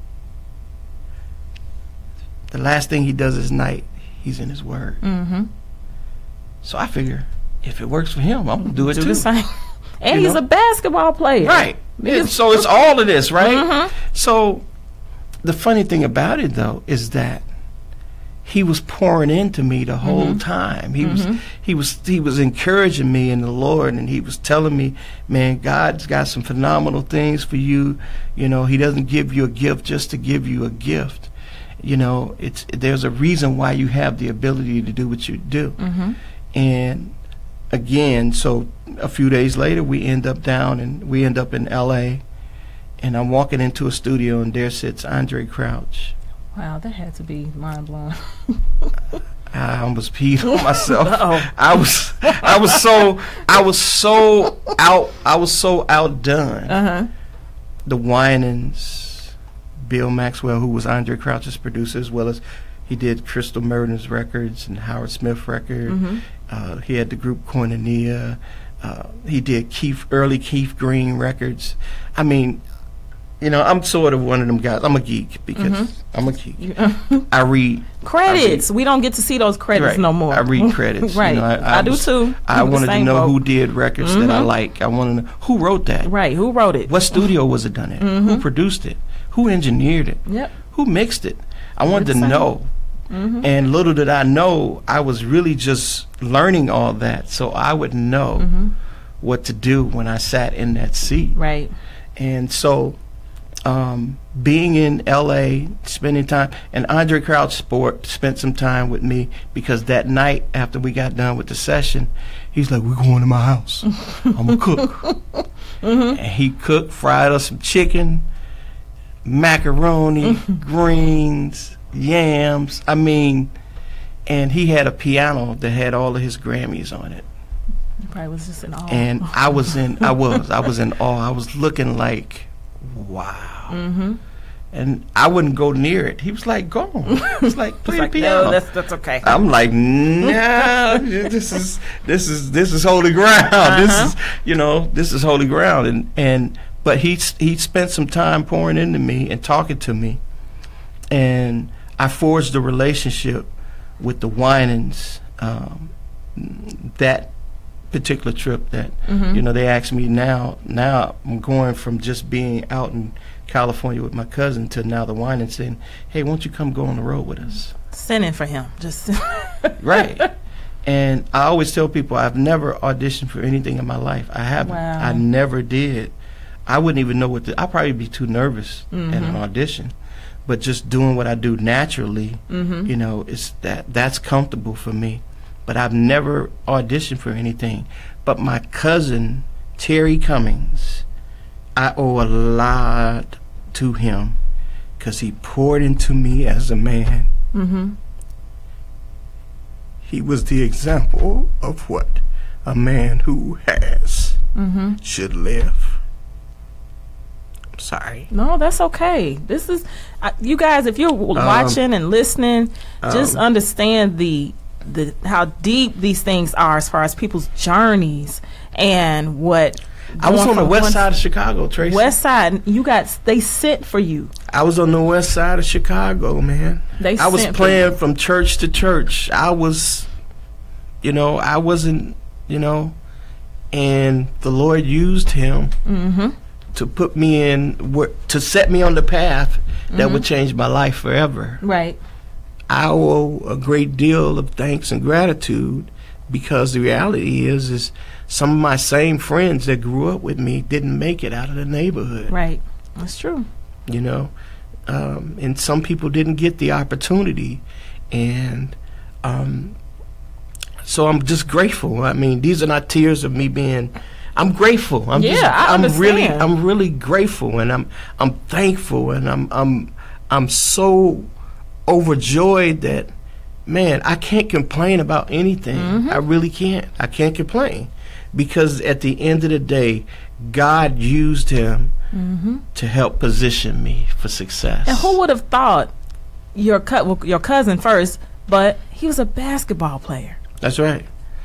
The last thing he does is night, he's in his word. Mm-hmm. So I figure, if it works for him, I'm gonna do it Do too. the same. And You he's know? a basketball player. Right. And so it's all of this, right? Mhm. So the funny thing about it, though, is that he was pouring into me the whole Mhm. time. He was Mhm. he was he was encouraging me in the Lord, and he was telling me, man, God's got some phenomenal things for you. You know, he doesn't give you a gift just to give you a gift. You know, it's there's a reason why you have the ability to do what you do. Mhm. And again, so a few days later, we end up down and we end up in L A, and I'm walking into a studio, and there sits Andre Crouch. Wow, that had to be mind blowing. I almost peed on myself. Uh-oh. I was, I was so, I was so out, I was so outdone. Uh huh. The Winans, Bill Maxwell, who was Andre Crouch's producer, as well as he did Crystal Murder's records and Howard Smith record. Mm-hmm. Uh, he had the group Koinonia. Uh, he did Keith, early Keith Green records. I mean, you know, I'm sort of one of them guys. I'm a geek because Mhm. I'm a geek. I read Credits. I read, We don't get to see those credits right. no more. I read credits. Right. You know, I, I do was- too. I I'm the wanted to same know boat. who did records that I Mhm. like. I wanted to know who wrote that. Right. Who wrote it? What studio was it done in? Who Mhm. produced it? Who engineered it? Yep. Who mixed it? I wanted to Good know. Mhm. And little did I know, I was really just learning all that, so I would know Mhm. what to do when I sat in that seat. Right. And so, um, being in L A, spending time, and Andre Crouch Sport spent some time with me because that night after we got done with the session, he's like, "We're going to my house. I'm gonna cook." Mhm. And he cooked, fried us some chicken, macaroni, greens, yams. I mean, and he had a piano that had all of his Grammys on it. Probably was just in awe. And I was in, I was, I was in awe. I was looking like, wow. Mhm. And I wouldn't go near it. He was like, go on. He was like, play Like, the piano. no, that's that's okay. I'm like, nah, this is this is this is holy ground. This Uh-huh. is, you know, this is holy ground. And and but he he spent some time pouring into me and talking to me, and I forged a relationship with the Winans. Um, that particular trip that Mhm. you know they asked me now. Now I'm going from just being out in California with my cousin to now the Winans saying, "Hey, won't you come go on the road with us?" Sending for him. Just Right. And I always tell people I've never auditioned for anything in my life. I haven't. Wow. I never did. I wouldn't even know what to, I'd probably be too nervous Mhm. in an audition. But just doing what I do naturally, Mhm. you know, it's that that's comfortable for me. But I've never auditioned for anything. But my cousin, Terry Cummings, I owe a lot to him because he poured into me as a man. Mhm. He was the example of what a man who has Mhm. should live. I'm sorry. No, that's okay. This is, uh, you guys. If you're watching and listening, just um, understand the the how deep these things are as far as people's journeys and what. I was going on the from west one- side of Chicago, Tracy. West side. You got they sent for you. I was on the west side of Chicago, man. They I was sent for playing you. from church to church. I was, you know, I wasn't, you know, and the Lord used him Mm-hmm. to put me in, where- to set me on the path that Mhm. would change my life forever. Right. I owe a great deal of thanks and gratitude because the reality is, is some of my same friends that grew up with me didn't make it out of the neighborhood. Right. That's true. You know, um, and some people didn't get the opportunity, and um, so I'm just grateful. I mean, these are not tears of me being. I'm grateful. I'm Yeah, just, I I'm really, understand. I'm really grateful, and I'm, I'm thankful, and I'm, I'm, I'm so overjoyed that, man, I can't complain about anything. Mhm. I really can't. I can't complain because at the end of the day, God used him Mm-hmm. to help position me for success. And who would have thought your co- well, your cousin first, but he was a basketball player. That's right.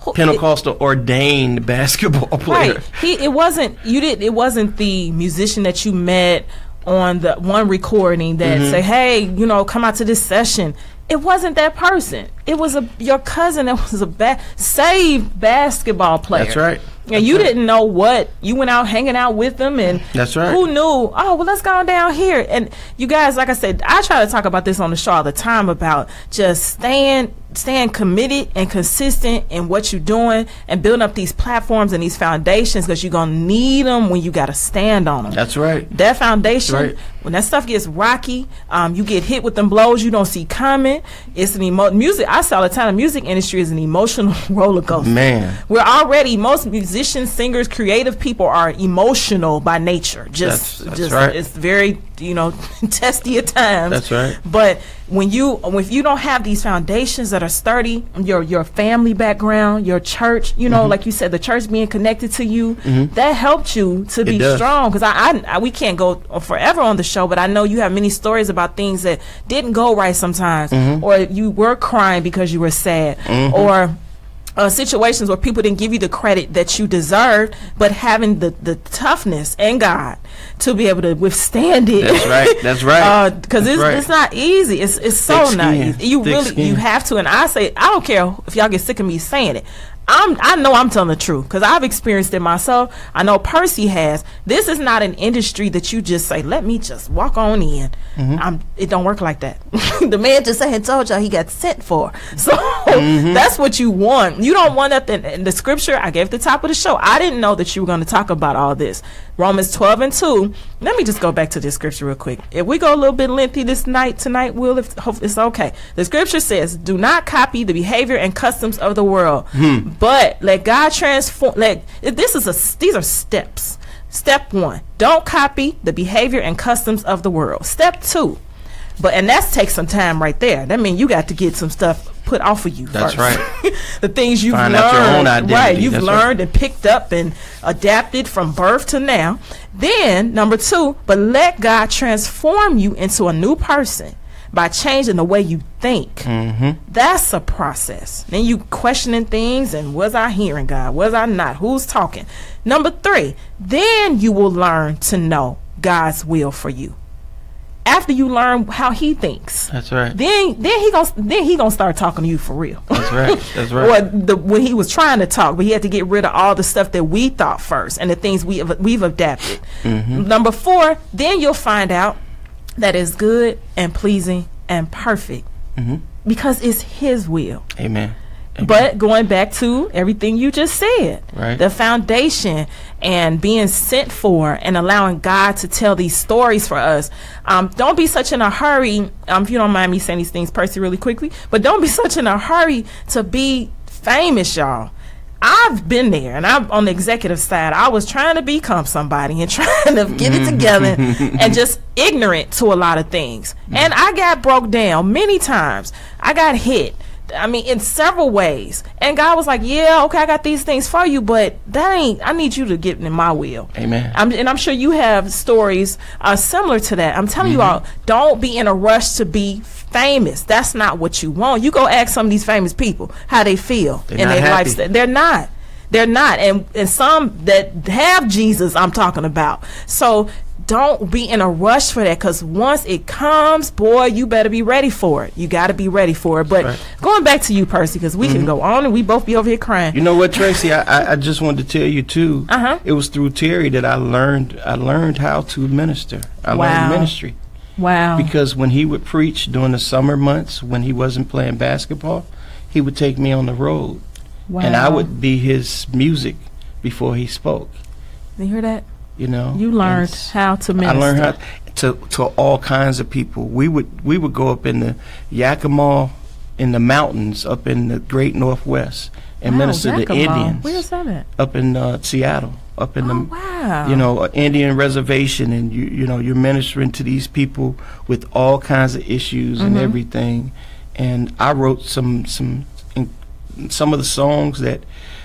who, Pentecostal it, ordained basketball player. Right. He it wasn't you did it wasn't the musician that you met on the one recording that mm-hmm. say, hey, you know, come out to this session. It wasn't that person. It was a your cousin that was a ba- saved basketball player. That's right. And That's you right. didn't know what. You went out hanging out with them, and that's right. Who knew? Oh, well, let's go down here. And you guys, like I said, I try to talk about this on the show all the time about just staying, staying committed and consistent in what you're doing and building up these platforms and these foundations, because you're gonna need them when you got to stand on them. That's right. That foundation, right. when that stuff gets rocky, um, you get hit with them blows you don't see coming. It's an emo- music. I say all the time, the music industry is an emotional roller coaster. Man, we're already most musicians, singers, creative people are emotional by nature. Just, that's, that's just right. It's very, you know, testy at times. That's right. But when you, if you don't have these foundations that are sturdy, your your family background, your church, you know, mm-hmm. like you said, the church being connected to you, mm-hmm. that helped you to it be does. strong. Because I, I, I, we can't go forever on the show, but I know you have many stories about things that didn't go right sometimes, mm-hmm. or you were crying because you were sad, mm-hmm. or Uh, situations where people didn't give you the credit that you deserved, but having the, the toughness and God to be able to withstand it. That's right. That's right. Because uh, it's, right. it's not easy. It's it's so Thick not skin. easy. You Thick really skin. you have to. And I say I don't care if y'all get sick of me saying it. I'm, I know I'm telling the truth because I've experienced it myself. I know Percy has. This is not an industry that you just say, let me just walk on in. Mm-hmm. I'm, it don't work like that. The man just said, told y'all he got sent for. So mm-hmm. that's what you want. You don't want that. In the scripture I gave at the top of the show, I didn't know that you were going to talk about all this. Romans twelve and two. Let me just go back to this scripture real quick. If we go a little bit lengthy this night, tonight, Will, if hope it's okay. The scripture says, do not copy the behavior and customs of the world, hmm. but let God transform. Let, this is a, these are steps. Step one, don't copy the behavior and customs of the world. Step two, but and that takes some time right there. That means you got to get some stuff put off of you. That's first. right. The things you've Find learned, out your own identity. right? You've That's learned right. and picked up and adapted from birth to now. Then number two, but let God transform you into a new person by changing the way you think. Mm-hmm. That's a process. Then you questioning things and was I hearing God? Was I not? Who's talking? Number three, then you will learn to know God's will for you. After you learn how he thinks, that's right. Then, then he gonna then he gonna start talking to you for real. That's right. That's right. Or the, when he was trying to talk, but he had to get rid of all the stuff that we thought first and the things we have, we've adapted. Mm-hmm. Number four, then you'll find out that it's good and pleasing and perfect mm-hmm. because it's his will. Amen. Amen. But going back to everything you just said, right. the foundation and being sent for and allowing God to tell these stories for us. Um, don't be such in a hurry, um, if you don't mind me saying these things, Percy, really quickly, but don't be such in a hurry to be famous, y'all. I've been there, and I'm on the executive side. I was trying to become somebody and trying to get it together and just ignorant to a lot of things. And I got broke down many times. I got hit. I mean, in several ways. And God was like, yeah, okay, I got these things for you, but that ain't, I need you to get in my will. Amen. I'm, and I'm sure you have stories uh, similar to that. I'm telling mm-hmm. you all, don't be in a rush to be famous. That's not what you want. You go ask some of these famous people how they feel They're in not their happy. lifestyle. They're not. They're not. And, and some that have Jesus, I'm talking about. So don't be in a rush for that, because once it comes, boy, you better be ready for it. You got to be ready for it. But right. going back to you, Percy, because we mm-hmm. can go on and we both be over here crying. You know what, Tracy? I, I, I just wanted to tell you too. Uh-huh. It was through Terry that I learned. I learned how to minister. I wow. learned ministry. Wow. Because when he would preach during the summer months, when he wasn't playing basketball, he would take me on the road, wow. and I would be his music before he spoke. You hear that? You know, you learned how to minister. I learned how to to all kinds of people. We would we would go up in the Yakima, in the mountains, up in the Great Northwest, and wow, minister Yakima. to Indians. Where's that at? Up in uh, Seattle, up in oh, the wow. you know uh, Indian reservation, and you you know you're ministering to these people with all kinds of issues mm-hmm. and everything. And I wrote some some in, some of the songs that.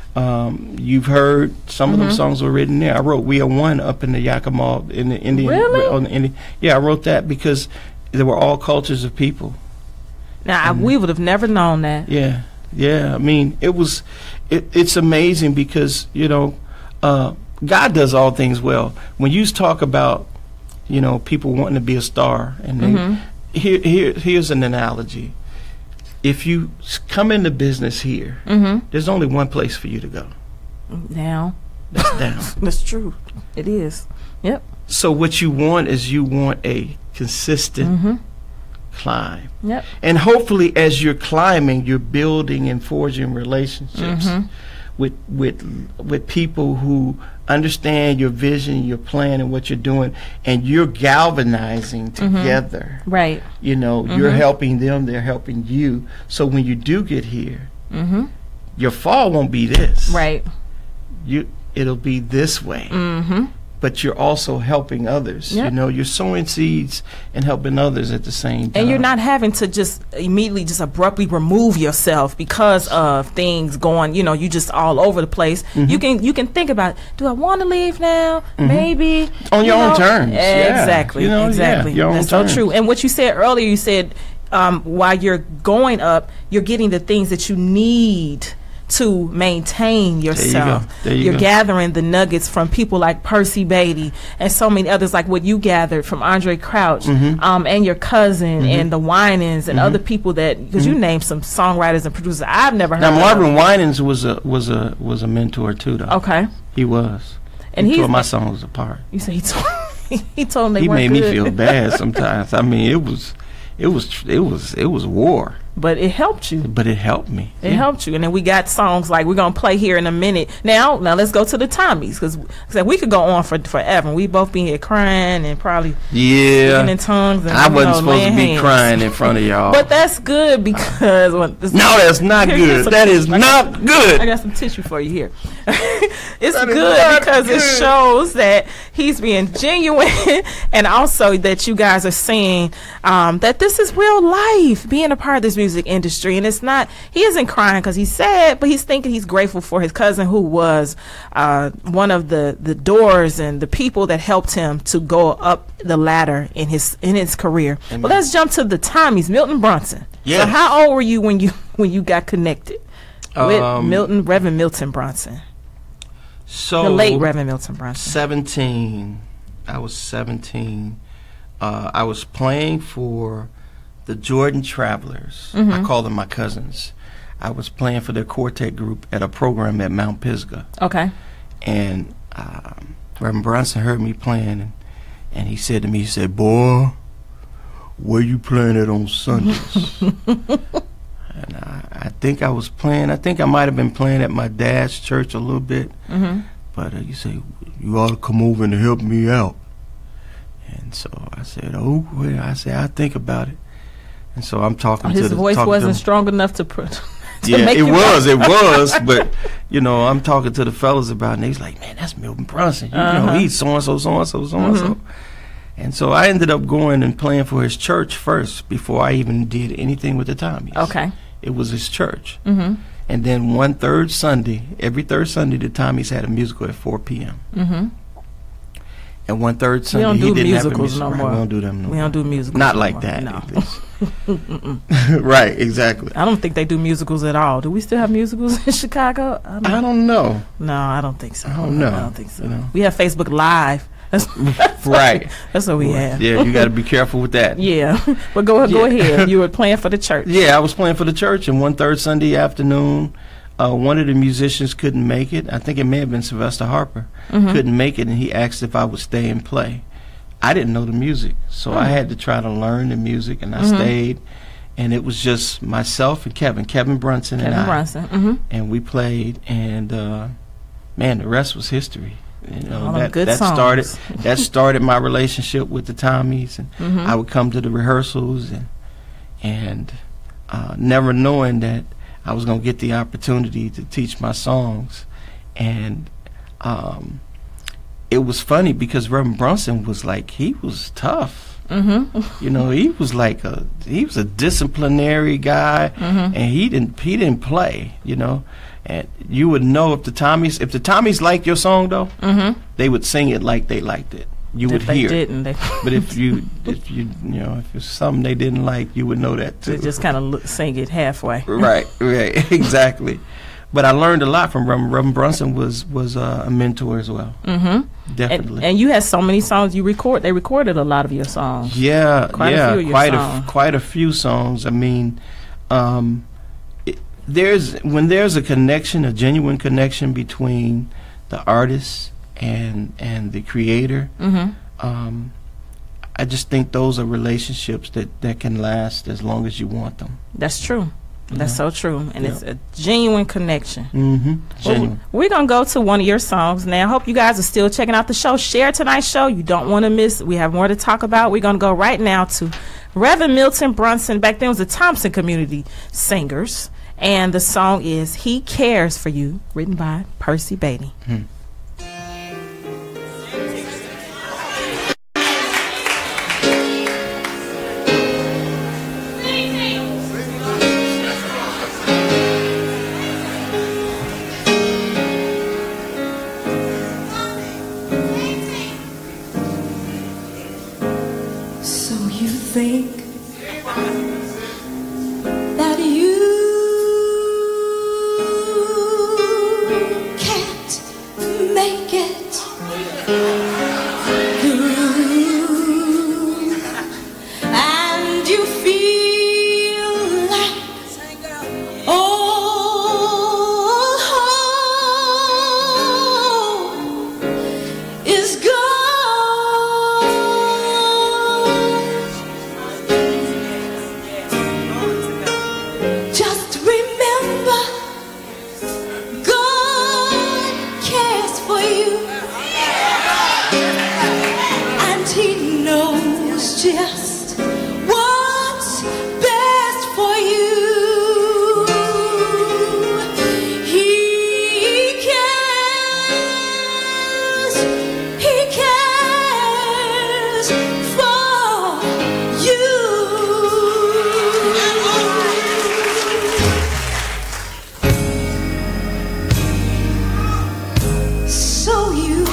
Um, you've heard some mm-hmm. of them songs were written there. I wrote "We Are One" up in the Yakima in the Indian. Really? On the Indian. Yeah, I wrote that because there were all cultures of people. Now I, we would have never known that. Yeah. yeah. I mean, it was, it, it's amazing because, you know, uh, God does all things well. When you talk about, you know, people wanting to be a star, and they, mm-hmm. here, here, here's an analogy. If you come into business here, mm-hmm. there's only one place for you to go. Down. That's down. That's true. It is. Yep. So what you want is you want a consistent mm-hmm. climb. Yep. And hopefully as you're climbing, you're building and forging relationships mm-hmm. with with with people who understand your vision, your plan, and what you're doing, and you're galvanizing together. Mm-hmm. Right. You know, mm-hmm. you're helping them, they're helping you. So when you do get here, mm-hmm. your fall won't be this. Right. You it'll be this way. Mm-hmm. But you're also helping others. Yep. You know, you're sowing seeds and helping others at the same time. And you're not having to just immediately just abruptly remove yourself because of things going, you know, you just all over the place. Mm-hmm. You can you can think about, do I want to leave now? Mm-hmm. Maybe. On your you know? own terms. Exactly. Yeah. You know, exactly. Yeah, your own That's terms. so true. And what you said earlier, you said um, while you're going up, you're getting the things that you need to maintain yourself. There you go. There you You're go. gathering the nuggets from people like Percy Bady and so many others, like what you gathered from Andre Crouch, mm-hmm. um, and your cousin, mm-hmm. and the Winans and mm-hmm. other people that, because mm-hmm. you named some songwriters and producers I've never heard now, of. Now Marvin Winans was a was a was a mentor too, though. Okay. He was. And he tore my songs apart. You say he told he told them they he weren't made good. me feel bad sometimes. I mean, it was it was it was it was war. But it helped you. But it helped me. It yeah. helped you. And then we got songs like we're going to play here in a minute. Now, now let's go to the Tommies, because we could go on for forever. We both be here crying and probably yeah. speaking in tongues. And, I wasn't know, supposed to be hands. crying in front of y'all. But that's good because... When, no, that's not good. That is not good. I got some tissue for you here. It's that good because good. It shows that he's being genuine and also that you guys are seeing um, that this is real life, being a part of this music industry. And it's not, he isn't crying because he's sad, but he's thinking he's grateful for his cousin who was uh, one of the, the doors and the people that helped him to go up the ladder in his in his career. Amen. But let's jump to the Tommies. Milton Brunson. Yes. So how old were you when you when you got connected with um, Milton, Reverend Milton Brunson? So the late Reverend Milton Brunson. seventeen. I was seventeen. Uh, I was playing for the Jordan Travelers. Mm-hmm. I call them my cousins. I was playing for their quartet group at a program at Mount Pisgah. Okay. And um, Reverend Brunson heard me playing, and, and he said to me, he said, "Boy, where you playing at on Sundays?" And I, I think I was playing, I think I might have been playing at my dad's church a little bit. Mm-hmm. But uh, you say, "You ought to come over and help me out." And so I said, "Oh, well," I said, "I'll think about it." And so I'm talking oh, to his the voice wasn't to strong enough to put. to yeah, make it was, it was. But, you know, I'm talking to the fellas about it, and he's like, "Man, that's Milton Brunson. You uh-huh. know, he's so-and-so, so-and-so, so-and-so." Mm-hmm. And so I ended up going and playing for his church first before I even did anything with the Tommies. Okay. It was his church. Mm-hmm. And then one third Sunday, every third Sunday, the Tommies had a musical at four p.m. Mm-hmm. And one third Sunday, we don't he do didn't have a musicals musical. no Right, more. we don't do them no We more. don't do musicals. Not no like more. that. No. Right, exactly. I don't think they do musicals at all. Do we still have musicals in Chicago? I don't, I don't know. No, I don't think so. I don't know. I don't think so. You know? We have Facebook Live. That's, that's right. What, that's what we have. Yeah, you got to be careful with that. Yeah, but go go yeah. ahead. You were playing for the church. Yeah, I was playing for the church, and one third Sunday afternoon, uh, one of the musicians couldn't make it. I think it may have been Sylvester Harper. Mm-hmm. Couldn't make it, and he asked if I would stay and play. I didn't know the music, so mm-hmm. I had to try to learn the music, and I mm-hmm. stayed. And it was just myself and Kevin, Kevin Brunson Kevin and I. Brunson. Mm-hmm. And we played, and uh, man, the rest was history. You know, All that good that songs. started that started my relationship with the Tommies, and mm-hmm. I would come to the rehearsals, and and uh, never knowing that I was going to get the opportunity to teach my songs. And um, it was funny because Reverend Brunson was like, he was tough. Mm-hmm. You know, he was like a he was a disciplinary guy, mm-hmm. and he didn't he didn't play. You know, and you would know if the Tommies if the Tommies liked your song though, mm-hmm. they would sing it like they liked it. you if would they hear. Didn't they? But if you, if you, you know, if it's something they didn't like, you would know that too. They just kind of sing it halfway. Right, right, exactly. But I learned a lot from Reverend Reverend Brunson. Was was uh, a mentor as well. Mm-hmm. Definitely. And, and you had so many songs you record. They recorded a lot of your songs. Yeah, quite yeah, a few of your quite songs. a quite a few songs. I mean, um, it, there's when there's a connection, a genuine connection between the artist and and the creator. Mm-hmm. Um, I just think those are relationships that, that can last as long as you want them. That's true. That's Yeah. so true. And Yeah. it's a genuine connection. Mm-hmm. Genuine. Well, we're going to go to one of your songs now. Hope you guys are still checking out the show. Share tonight's show. You don't want to miss. We have more to talk about. We're going to go right now to Reverend Milton Brunson. Back then it was the Thompson Community Singers. And the song is He Cares for You, written by Percy Bady. Hmm. So you think that you can't make it through, and you feel like all hope is gone. Just remember, God cares for you, and He knows just what's best for you. He cares, He cares for you. So you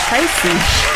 Tracy.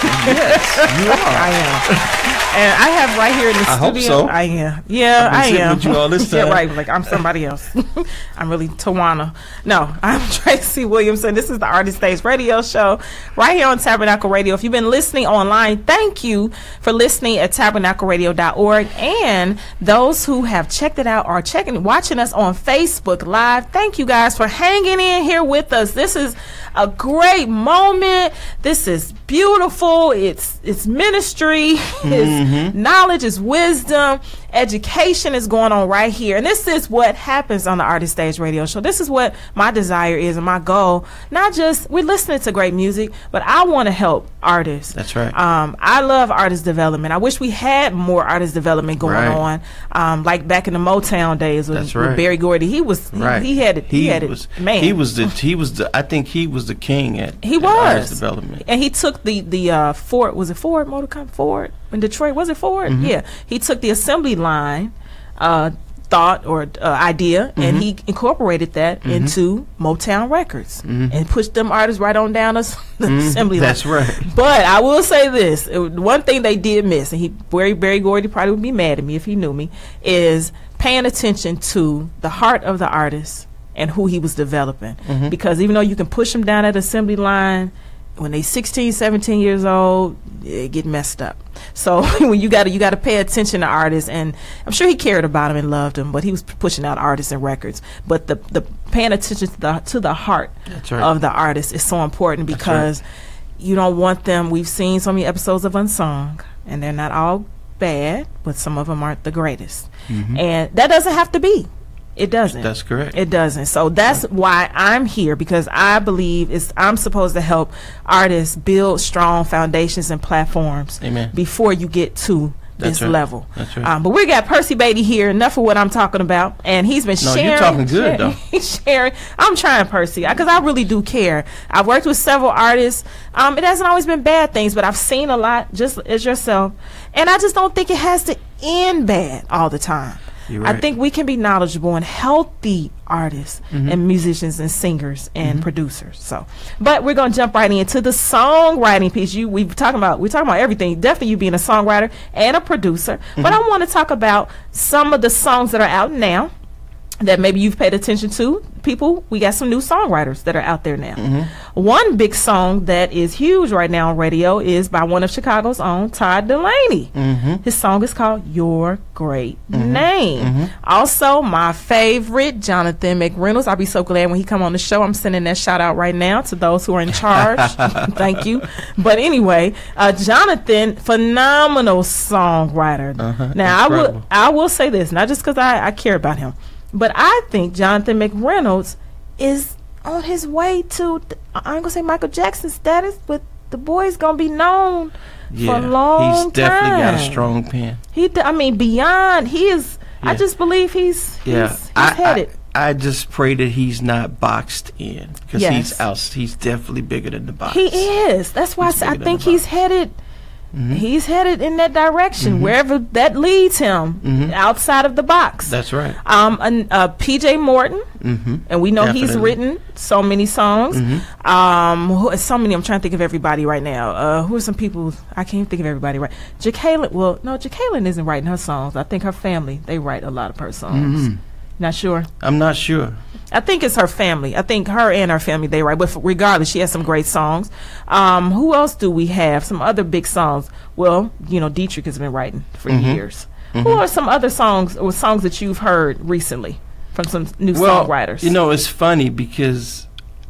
Yes, you are. I am. And I have right here in the I hope studio. so. I am. Yeah, I've been I sitting am. with you all this Yeah, time. right. Like I'm somebody else. I'm really Tawana. No, I'm Tracy Williamson. This is the Artist Stage Radio Show right here on Tabernacle Radio. If you've been listening online, thank you for listening at tabernacle radio dot org. And those who have checked it out or checking, watching us on Facebook Live, thank you guys for hanging in here with us. This is a great moment. This is beautiful. It's it's ministry. It's Mm-hmm. knowledge. It's wisdom. Education is going on right here. And this is what happens on the Artist Stage Radio Show. This is what my desire is and my goal. Not just we're listening to great music, but I want to help artists. That's right. Um, I love artist development. I wish we had more artist development going Right. on. Um, like back in the Motown days with, That's with right. Barry Gordy. He was he, Right. he had it. He, had was, it. Man, He was the. He was the. I think he was the king at. He at was. artist development. And he took the the uh, Ford. Was it Ford Motor Company? Ford in Detroit. Was it Ford? Mm-hmm. Yeah. He took the assembly line uh, thought or uh, idea, Mm-hmm. and he incorporated that into Motown Records and pushed them artists right on down the, the assembly line. Mm-hmm. That's right. But I will say this: it, was- one thing they did miss, and he Barry Barry Gordy probably would be mad at me if he knew me, is paying attention to the heart of the artist and who he was developing. Mm-hmm. Because even though you can push them down at assembly line, when they sixteen, seventeen years old, it get messed up. So when you got to you got to pay attention to artists, and I'm sure he cared about them and loved them, but he was pushing out artists and records. But the the paying attention to the to the heart That's right. of the artist is so important, That's because right. you don't want them. We've seen so many episodes of Unsung, and they're not all bad, but some of them aren't the greatest, Mhm. and that doesn't have to be. It doesn't. That's correct. It doesn't. So that's why I'm here, because I believe it's I'm supposed to help artists build strong foundations and platforms Amen. before you get to That's this right. level. That's right. Um, but we got Percy Bady here. Enough of what I'm talking about, and he's been No, sharing. you're talking good, sharing, though. He's sharing. I'm trying, Percy, because I really do care. I've worked with several artists. Um, it hasn't always been bad things, but I've seen a lot, just as yourself, and I just don't think it has to end bad all the time. You're I right. think we can be knowledgeable and healthy artists Mm-hmm. and musicians and singers and producers. So, but we're gonna jump right into the songwriting piece. You we've talking about we're talking about everything. Definitely you being a songwriter and a producer. Mm-hmm. But I want to talk about some of the songs that are out now that maybe you've paid attention to. People, we got some new songwriters that are out there now. Mm-hmm. One big song that is huge right now on radio is by one of Chicago's own, Todd Delaney. Mm-hmm. His song is called Your Great Name. Also, my favorite, Jonathan McReynolds. I'll be so glad when he come on the show. I'm sending that shout out right now to those who are in charge. Thank you. But anyway, uh, Jonathan, phenomenal songwriter. Uh-huh. Now, I will Incredible. I will say this, not just because I, I care about him, but I think Jonathan McReynolds is on his way to, th- I ain't gonna say Michael Jackson status, but the boy's gonna be known Yeah, for a long he's definitely got a time. strong pen. He, d- I mean, beyond, he is. I Yeah. just believe he's, he's, Yeah, he's I, headed. I, I just pray that he's not boxed in, because Yes. he's out. He's definitely bigger than the box. He is. That's why I, He's say I bigger than think the he's box. headed. Mhm. He's headed in that direction, wherever that leads him, Mhm. outside of the box. That's right. Um, and, uh, P J Morton, Mm-hmm. and we know he's Definitely. written so many songs. Mhm. Um, who, so many. I'm trying to think of everybody right now. Uh, who are some people? I can't even think of everybody right. Jacqueline. Well, no, Jacqueline isn't writing her songs. I think her family they write a lot of her songs. Mhm. Not sure. I'm not sure. I think it's her family. I think her and her family they write. But f- regardless, she has some great songs. Um, who else do we have? Some other big songs. Well, you know, Dietrich has been writing for Mhm. years. Who are some other songs or songs that you've heard recently from some new Well, songwriters? you know, it's funny because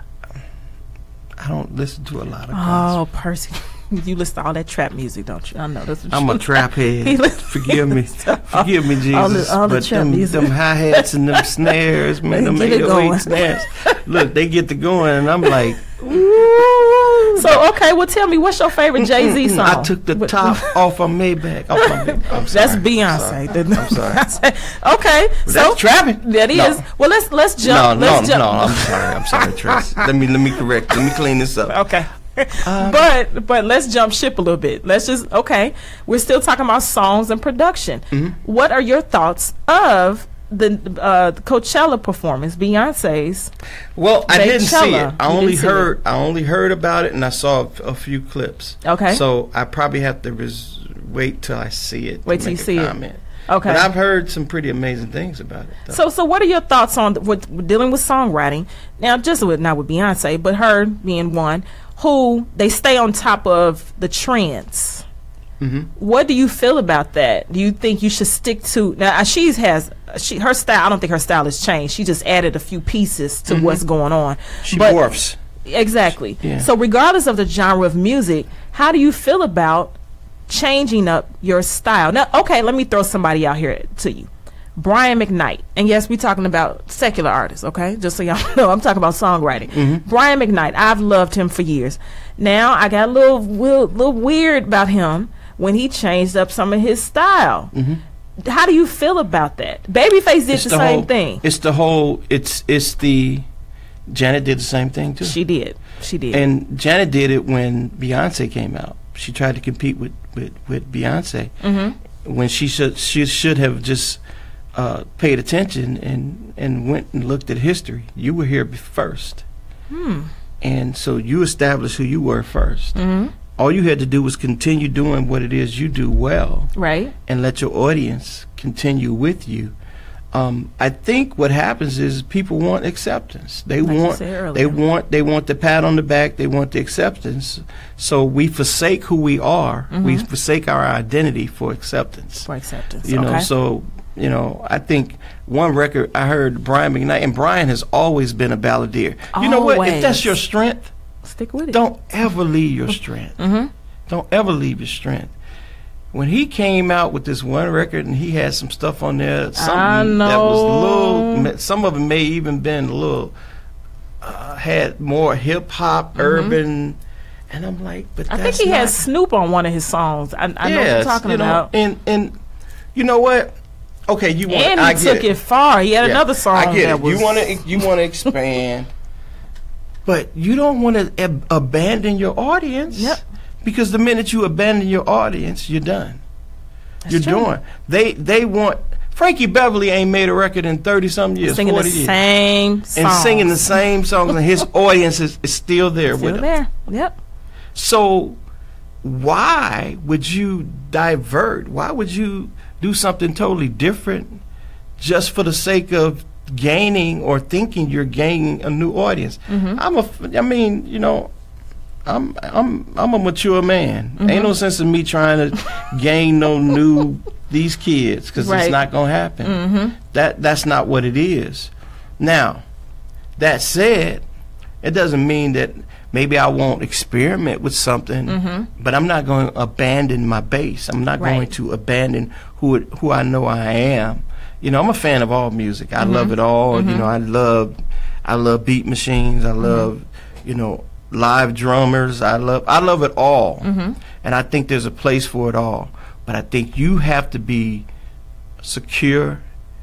I don't listen to a lot of gospel. Oh, Percy, you listen to all that trap music, don't you? I know that's what I'm you a trap head. He listens- Forgive me. Forgive me, Jesus. all the- all the but trap them, music. them hi-hats and them snares, man, They them get it eight oh going. eight snares. Look, they get to going, and I'm like, So okay, well, tell me what's your favorite Jay Z song? I took the What- top off of Maybach. Off my Maybach. I'm sorry. That's Beyonce. I'm sorry. I'm sorry. Okay, so That's trapping. that is. No. Well, let's let's No, jump. no, let's no, jump. I'm sorry. I'm sorry, Tracy. Let me let me correct. Let me clean this up. Okay. Um, but but let's jump ship a little bit. Let's just okay. We're still talking about songs and production. Mm-hmm. What are your thoughts of the uh, Coachella performance, Beyonce's. Well, I didn't see Beychella. it. I You only didn't see heard. it. I only heard about it, and I saw a, a few clips. Okay. So I probably have to res- wait till I see it. Wait to till you make a see it. comment. Okay. But I've heard some pretty amazing things about it, though. So, so what are your thoughts on with, with dealing with songwriting? Now, just with not with Beyonce, but her being one who they stay on top of the trends. Mm-hmm. What do you feel about that? Do you think you should stick to now? She's has she her style. I don't think her style has changed. She just added a few pieces to Mm-hmm. what's going on. She But- morphs. Exactly. Yeah. So, regardless of the genre of music, how do you feel about changing up your style? Now, okay, let me throw somebody out here to you. Brian McKnight. And yes, we're talking about secular artists, okay? Just so y'all know, I'm talking about songwriting. Mm-hmm. Brian McKnight, I've loved him for years. Now, I got a little, little, little weird about him when he changed up some of his style. Mm-hmm. How do you feel about that? Babyface did It's the, the same whole, thing. It's the whole. It's it's the. Janet did the same thing too. She did. She did. And Janet did it when Beyonce came out. She tried to compete with with, with Beyonce Mm-hmm. when she should she should have just uh, paid attention and and went and looked at history. You were here be- first, Hmm. and so you established who you were first. Mm-hmm. All you had to do was continue doing what it is you do well, Right. and let your audience continue with you. Um, I think what happens is people want acceptance. They Like you want said earlier. they want they want the pat on the back. They want the acceptance. So we forsake who we are. We Mhm. forsake our identity for acceptance. For acceptance. You know. okay. So you know, I think one record I heard Brian McKnight, and Brian has always been a balladeer. You know what? If that's Always. your strength, Stick with it. don't ever leave your strength. Mm-hmm. Don't ever leave your strength. When he came out with this one record and he had some stuff on there, something I that was a know. little, some of it may even been a little, uh, had more hip hop, urban, and I'm like, but Mm-hmm. I that's think he not, has Snoop on one of his songs. I, I know what you're yes, talking you know, about. and and you know what? Okay, you want And I he get took it. far. He had Yeah, another song I get that it. was. You want to you want to expand, but you don't want to ab- abandon your audience. Yep. Because the minute you abandon your audience, you're done. That's you're true. doing. They they want Frankie Beverly ain't made a record in thirty some years, singing the forty years, same songs. and singing the same songs, and his audience is, is still there Still with him. there. Yep. So why would you divert? Why would you do something totally different just for the sake of gaining or thinking you're gaining a new audience? Mhm. I'm a. I mean, you know. I'm I'm I'm a mature man. Mhm. Ain't no sense in me trying to gain no new these kids because Right. it's not gonna happen. Mm-hmm. That that's not what it is. Now, that said, it doesn't mean that maybe I won't experiment with something, Mhm. but I'm not going to abandon my base. I'm not Right. going to abandon who it, who I know I am. You know, I'm a fan of all music. I love it all. You Mhm. know, I love I love beat machines. I love you know live drummers. I love I love it all, Mhm. and I think there's a place for it all. But I think you have to be secure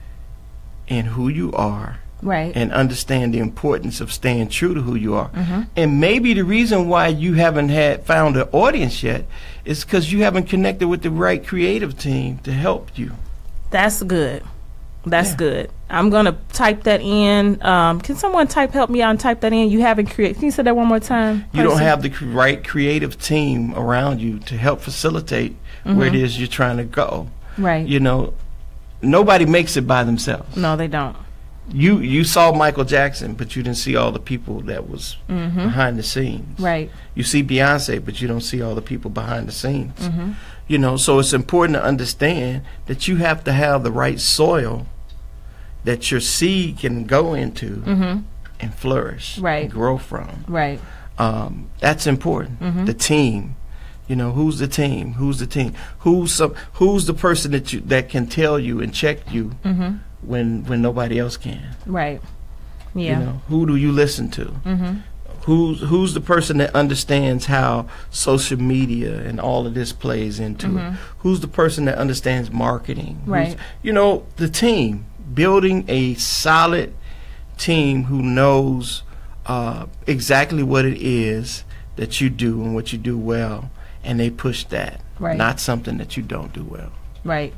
in who you are Right. and understand the importance of staying true to who you are. Mhm. And maybe the reason why you haven't had found an audience yet is because you haven't connected with the right creative team to help you. That's good. That's Yeah. good. I'm gonna type that in. Um, can someone type help me out and type that in? You haven't created. Can you say that one more time? You don't Percy? have the cr- right creative team around you to help facilitate where it Mhm. is you're trying to go. Right. You know, nobody makes it by themselves. No, they don't. You you saw Michael Jackson, but you didn't see all the people that was Mm-hmm. behind the scenes. Right. You see Beyonce, but you don't see all the people behind the scenes. Mm-hmm. You know, so it's important to understand that you have to have the right soil that your seed can go into Mm-hmm. and flourish Right. and grow from. Right. Um, that's important. Mhm. The team. You know, who's the team? Who's the team? Who's some? Who's the person that you that can tell you and check you Mm-hmm. when when nobody else can? Right. You Yeah. know, who do you listen to? Mm-hmm. Who's who's the person that understands how social media and all of this plays into Mhm. it? Who's the person that understands marketing? Who's- Right. you know, the team. Building a solid team who knows uh, exactly what it is that you do and what you do well, and they push that. Right. Not something that you don't do well. Right.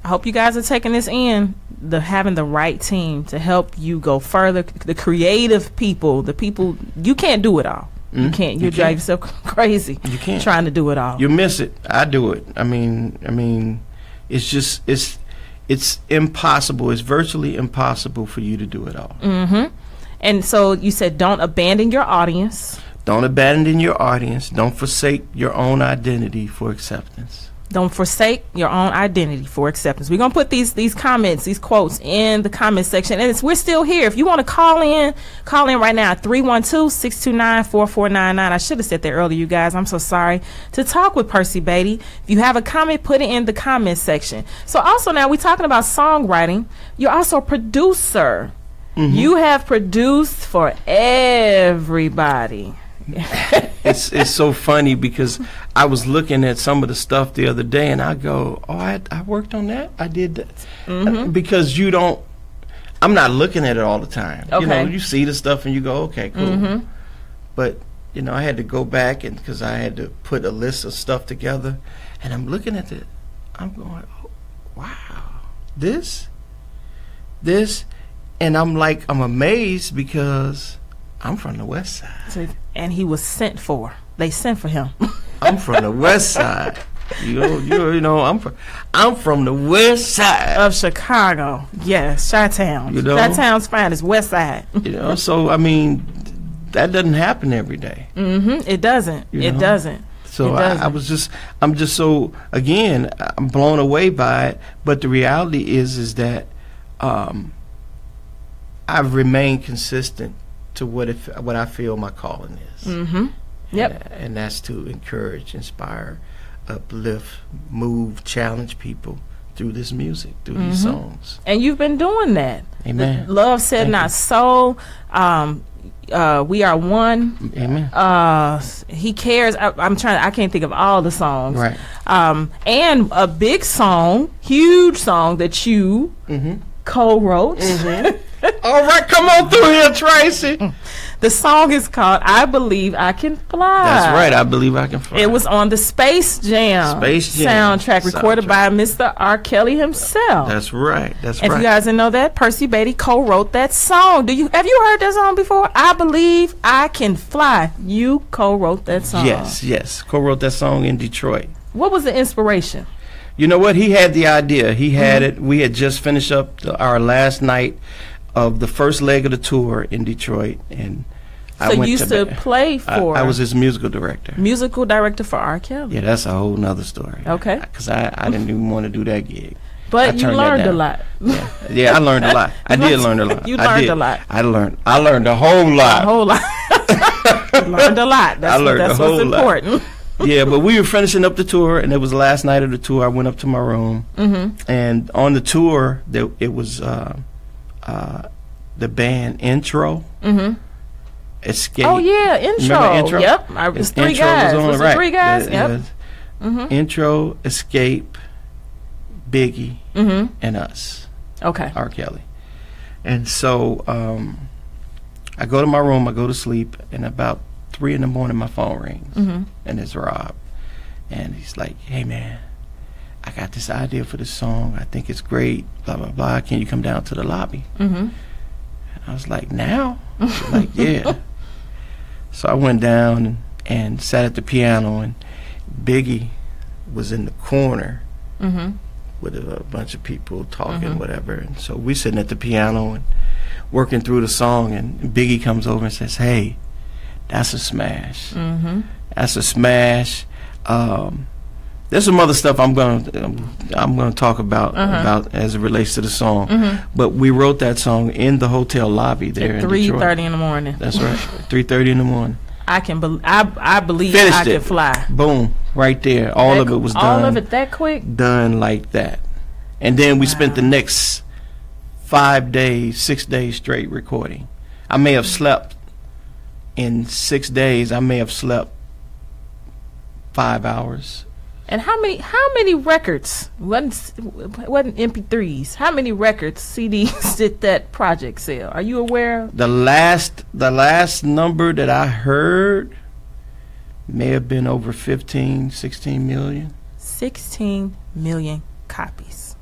I hope you guys are taking this in. The having the right team to help you go further. The creative people, the people you can't do it all. Mm-hmm. You can't. You, you drive can't. yourself crazy. You can't trying to do it all. You miss it. I do it. I mean, I mean, it's just it's it's impossible. It's virtually impossible for you to do it all. Mm-hmm. And so you said, don't abandon your audience. Don't abandon your audience. Don't forsake your own identity for acceptance. Don't forsake your own identity for acceptance. We're going to put these these comments, these quotes in the comment section. And it's, we're still here. If you want to call in, call in right now, three one two, six two nine, four four nine nine. I should have said that earlier, you guys. I'm so sorry. To talk with Percy Bady. If you have a comment, put it in the comment section. So also now we're talking about songwriting. You're also a producer. Mm-hmm. You have produced for everybody. it's it's so funny because I was looking at some of the stuff the other day and I go, oh, I, I worked on that. I did that. Mm-hmm. Because you don't, I'm not looking at it all the time. Okay. You know, you see the stuff and you go, okay, cool. Mm-hmm. But, you know, I had to go back and because I had to put a list of stuff together and I'm looking at it. I'm going, oh, wow, this, this. And I'm like, I'm amazed because I'm from the West Side. And he was sent for. They sent for him. I'm from the West Side. You know, you, you know, I'm from, I'm from the West Side of Chicago. Yes, Chi-Town. You know, Chi-Town's finest, West Side. You know, so I mean, that doesn't happen every day. Mm-hmm. It doesn't. You it know? doesn't. So it doesn't. I, I was just, I'm just so again, I'm blown away by it. But the reality is, is that um, I've remained consistent to what if what I feel my calling is. Mm-hmm. Yep. And, and that's to encourage, inspire, uplift, move, challenge people through this music, through mm-hmm. these songs. And you've been doing that. Amen. The Love Said Thank Not you. So. Um, uh, we Are One. Amen. Uh, he Cares. I, I'm trying. I can't think of all the songs. Right. Um, and a big song, huge song that you mm-hmm. co-wrote. Mm-hmm. All right, come on through here, Tracy. The song is called I Believe I Can Fly. That's right, I Believe I Can Fly. It was on the Space Jam, Space Jam soundtrack, recorded soundtrack. by Mister R. Kelly himself. That's right, that's and right. If you guys didn't know that, Percy Bady co-wrote that song. Do you Have you heard that song before? I Believe I Can Fly. You co-wrote that song. Yes, yes, co-wrote that song in Detroit. What was the inspiration? You know what? He had the idea. He had mm-hmm. it. We had just finished up the, our last night of the first leg of the tour in Detroit, and so I went you used to, to play for. I, I was his musical director. Musical director for R. Kelly. Yeah, that's a whole nother story. Okay. Because I, I didn't even want to do that gig. But you learned a lot. Yeah. yeah, I learned a lot. I did learn a lot. You I learned did. a lot. I learned. I learned a whole lot. A whole lot. You learned a lot. That's, I learned what, that's a whole what's important. Lot. Yeah, but we were finishing up the tour, and it was the last night of the tour. I went up to my room, mm-hmm. and on the tour, there, it was uh, uh, the band Intro. Mm-hmm. Escape. Oh yeah, Intro. Remember Intro? Yep, I was three Intro guys. Was, on, was right. it three guys? The, yep. Uh, mm-hmm. Intro, Escape, Biggie, mm-hmm. and us. Okay. R. Kelly. And so um, I go to my room, I go to sleep, and about three in the morning my phone rings, mm-hmm. and it's Rob. And he's like, hey man, I got this idea for this song. I think it's great, blah, blah, blah. Can you come down to the lobby? Mm-hmm. And I was like, now? He's like, yeah. So I went down and, and sat at the piano, and Biggie was in the corner mm-hmm. with a, a bunch of people talking, mm-hmm. whatever. And so we sitting at the piano and working through the song, and Biggie comes over and says, hey, that's a smash. Mm-hmm. That's a smash. Um, there's some other stuff I'm gonna um, I'm gonna talk about uh-huh. about as it relates to the song. Mm-hmm. But we wrote that song in the hotel lobby there at in three Detroit. thirty in the morning. That's right, three thirty in the morning. I can be- I I believe Finished I it. can fly. Boom, right there. All that of it was all done. All of it that quick. Done like that, and then we wow. spent the next five days, six days straight recording. I may have slept in six days. I may have slept five hours. And how many how many records wasn't wasn't M P threes? How many records, C Ds did that project sell? Are you aware of? The last the last number that I heard may have been over fifteen, sixteen million. sixteen million copies.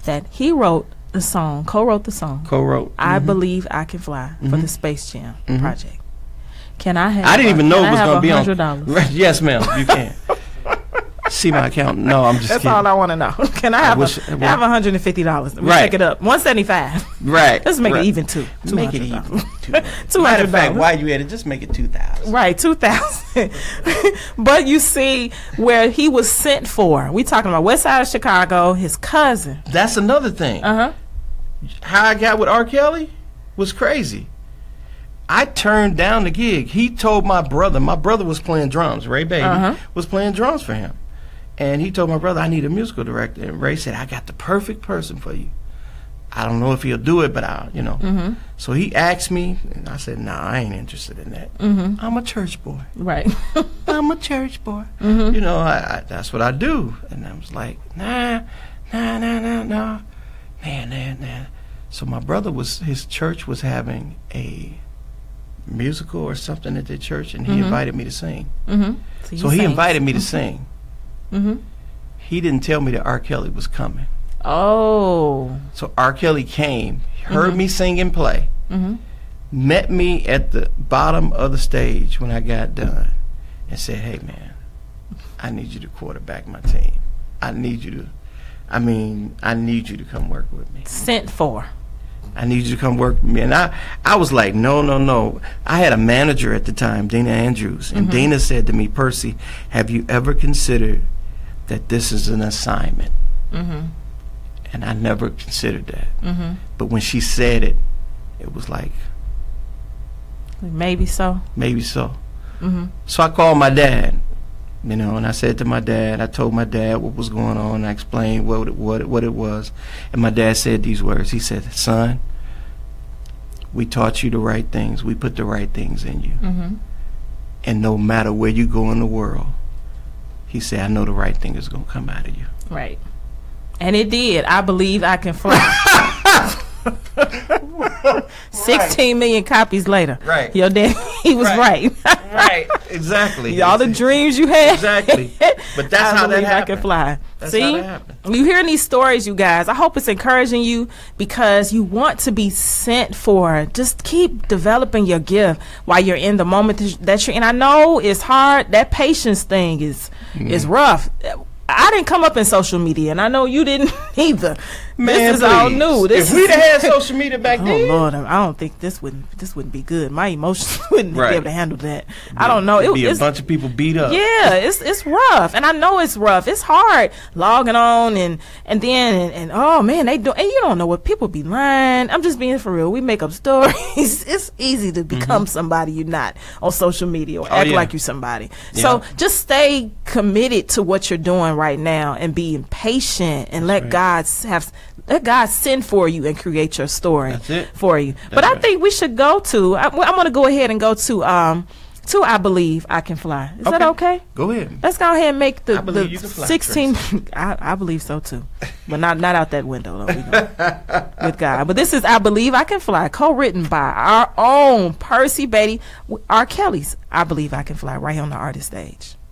that he wrote the song, co-wrote the song. Co-wrote. I Mhm. Believe I Can Fly for Mhm. the Space Jam Mhm. project. Can I have? I didn't a- even know can it I was have going to be one on. hundred dollars? Right, yes, ma'am. You can. See my account? No, I'm just That's kidding. all I want to know. Can I I have, wish- a, well- have one hundred fifty dollars? We'll Right. take it up. one seventy-five. Right. Let's make right. it even two. Make it even. two Matter hundred of fact, dollars. while you at it, just make it two thousand. Right, two thousand. But you see where he was sent for. We talking about West Side of Chicago, his cousin. That's another thing. Uh-huh. How I got with R. Kelly was crazy. I turned down the gig. He told my brother. My brother was playing drums. Ray Baby Uh-huh. was playing drums for him. And he told my brother, I need a musical director. And Ray said, I got the perfect person for you. I don't know if he'll do it, but I'll, you know. Mm-hmm. So he asked me, and I said, nah, I ain't interested in that. Mm-hmm. I'm a church boy. Right. I'm a church boy. Mm-hmm. You know, I, I, that's what I do. And I was like, nah, nah, nah, nah, nah. Man, man, man. So my brother was, his church was having a musical or something at their church, and he Mhm. invited me to sing. Mm-hmm. So he invited me to sing. Mm-hmm. He didn't tell me that R. Kelly was coming. Oh. So R. Kelly came, heard Mhm. me sing and play, Mm-hmm. met me at the bottom of the stage when I got done, and said, hey, man, I need you to quarterback my team. I need you to, I mean, I need you to come work with me. Sent for. I need you to come work with me. And I, I was like, no, no, no. I had a manager at the time, Dana Andrews. And Mhm. Dana said to me, Percy, have you ever considered that this is an assignment? Mm-hmm. And I never considered that. Mm-hmm. But when she said it, it was like, Maybe so. maybe so. Mm-hmm. So I called my dad, you know, and I said to my dad, I told my dad what was going on. I explained what it, what, it- what it was. And my dad said these words. He said, son, we taught you the right things. We put the right things in you. Mm-hmm. And no matter where you go in the world, he said, I know the right thing is going to come out of you. Right. And it did. I Believe I Can Fly. Sixteen million copies later. Right. Your dad, he was Right. right. Right. Exactly. All the dreams you had. Exactly. But that's I how that believe I happened. Can Fly. That's See, how that happened. you hearing these stories, you guys. I hope it's encouraging you because you want to be sent for. Just keep developing your gift while you're in the moment that you're in. I know it's hard. That patience thing is Mm-hmm. is rough. I didn't come up in social media, and I know you didn't either. Man, this is all please. new. This if we'd is- have had social media back Oh then, Lord, I don't think this wouldn't this wouldn't be good. My emotions wouldn't Right. be able to handle that. I don't know. it'd It, be a it's, bunch of people beat up. yeah, it's it's rough, and I know it's rough. It's hard logging on and and then and, and oh man, they do. And you don't know what people be lying. I'm just being for real. We make up stories. It's easy to become somebody you're not on social media or Oh, act yeah. like you're somebody. So Yeah. just stay committed to what you're doing right now and be patient and let right. God s- have let God send for you and create your story That's it. for you. but That's I right. think we should go to. I, I'm going to go ahead and go to um to I Believe I Can Fly. Is that okay? Go ahead. Let's go ahead and make the, I believe the you can fly, sixteen. I, I believe so too, but not not out that window though. We know, with God. But this is I Believe I Can Fly, co-written by our own Percy Bady, R. Kelly's I Believe I Can Fly, right here on the artist stage.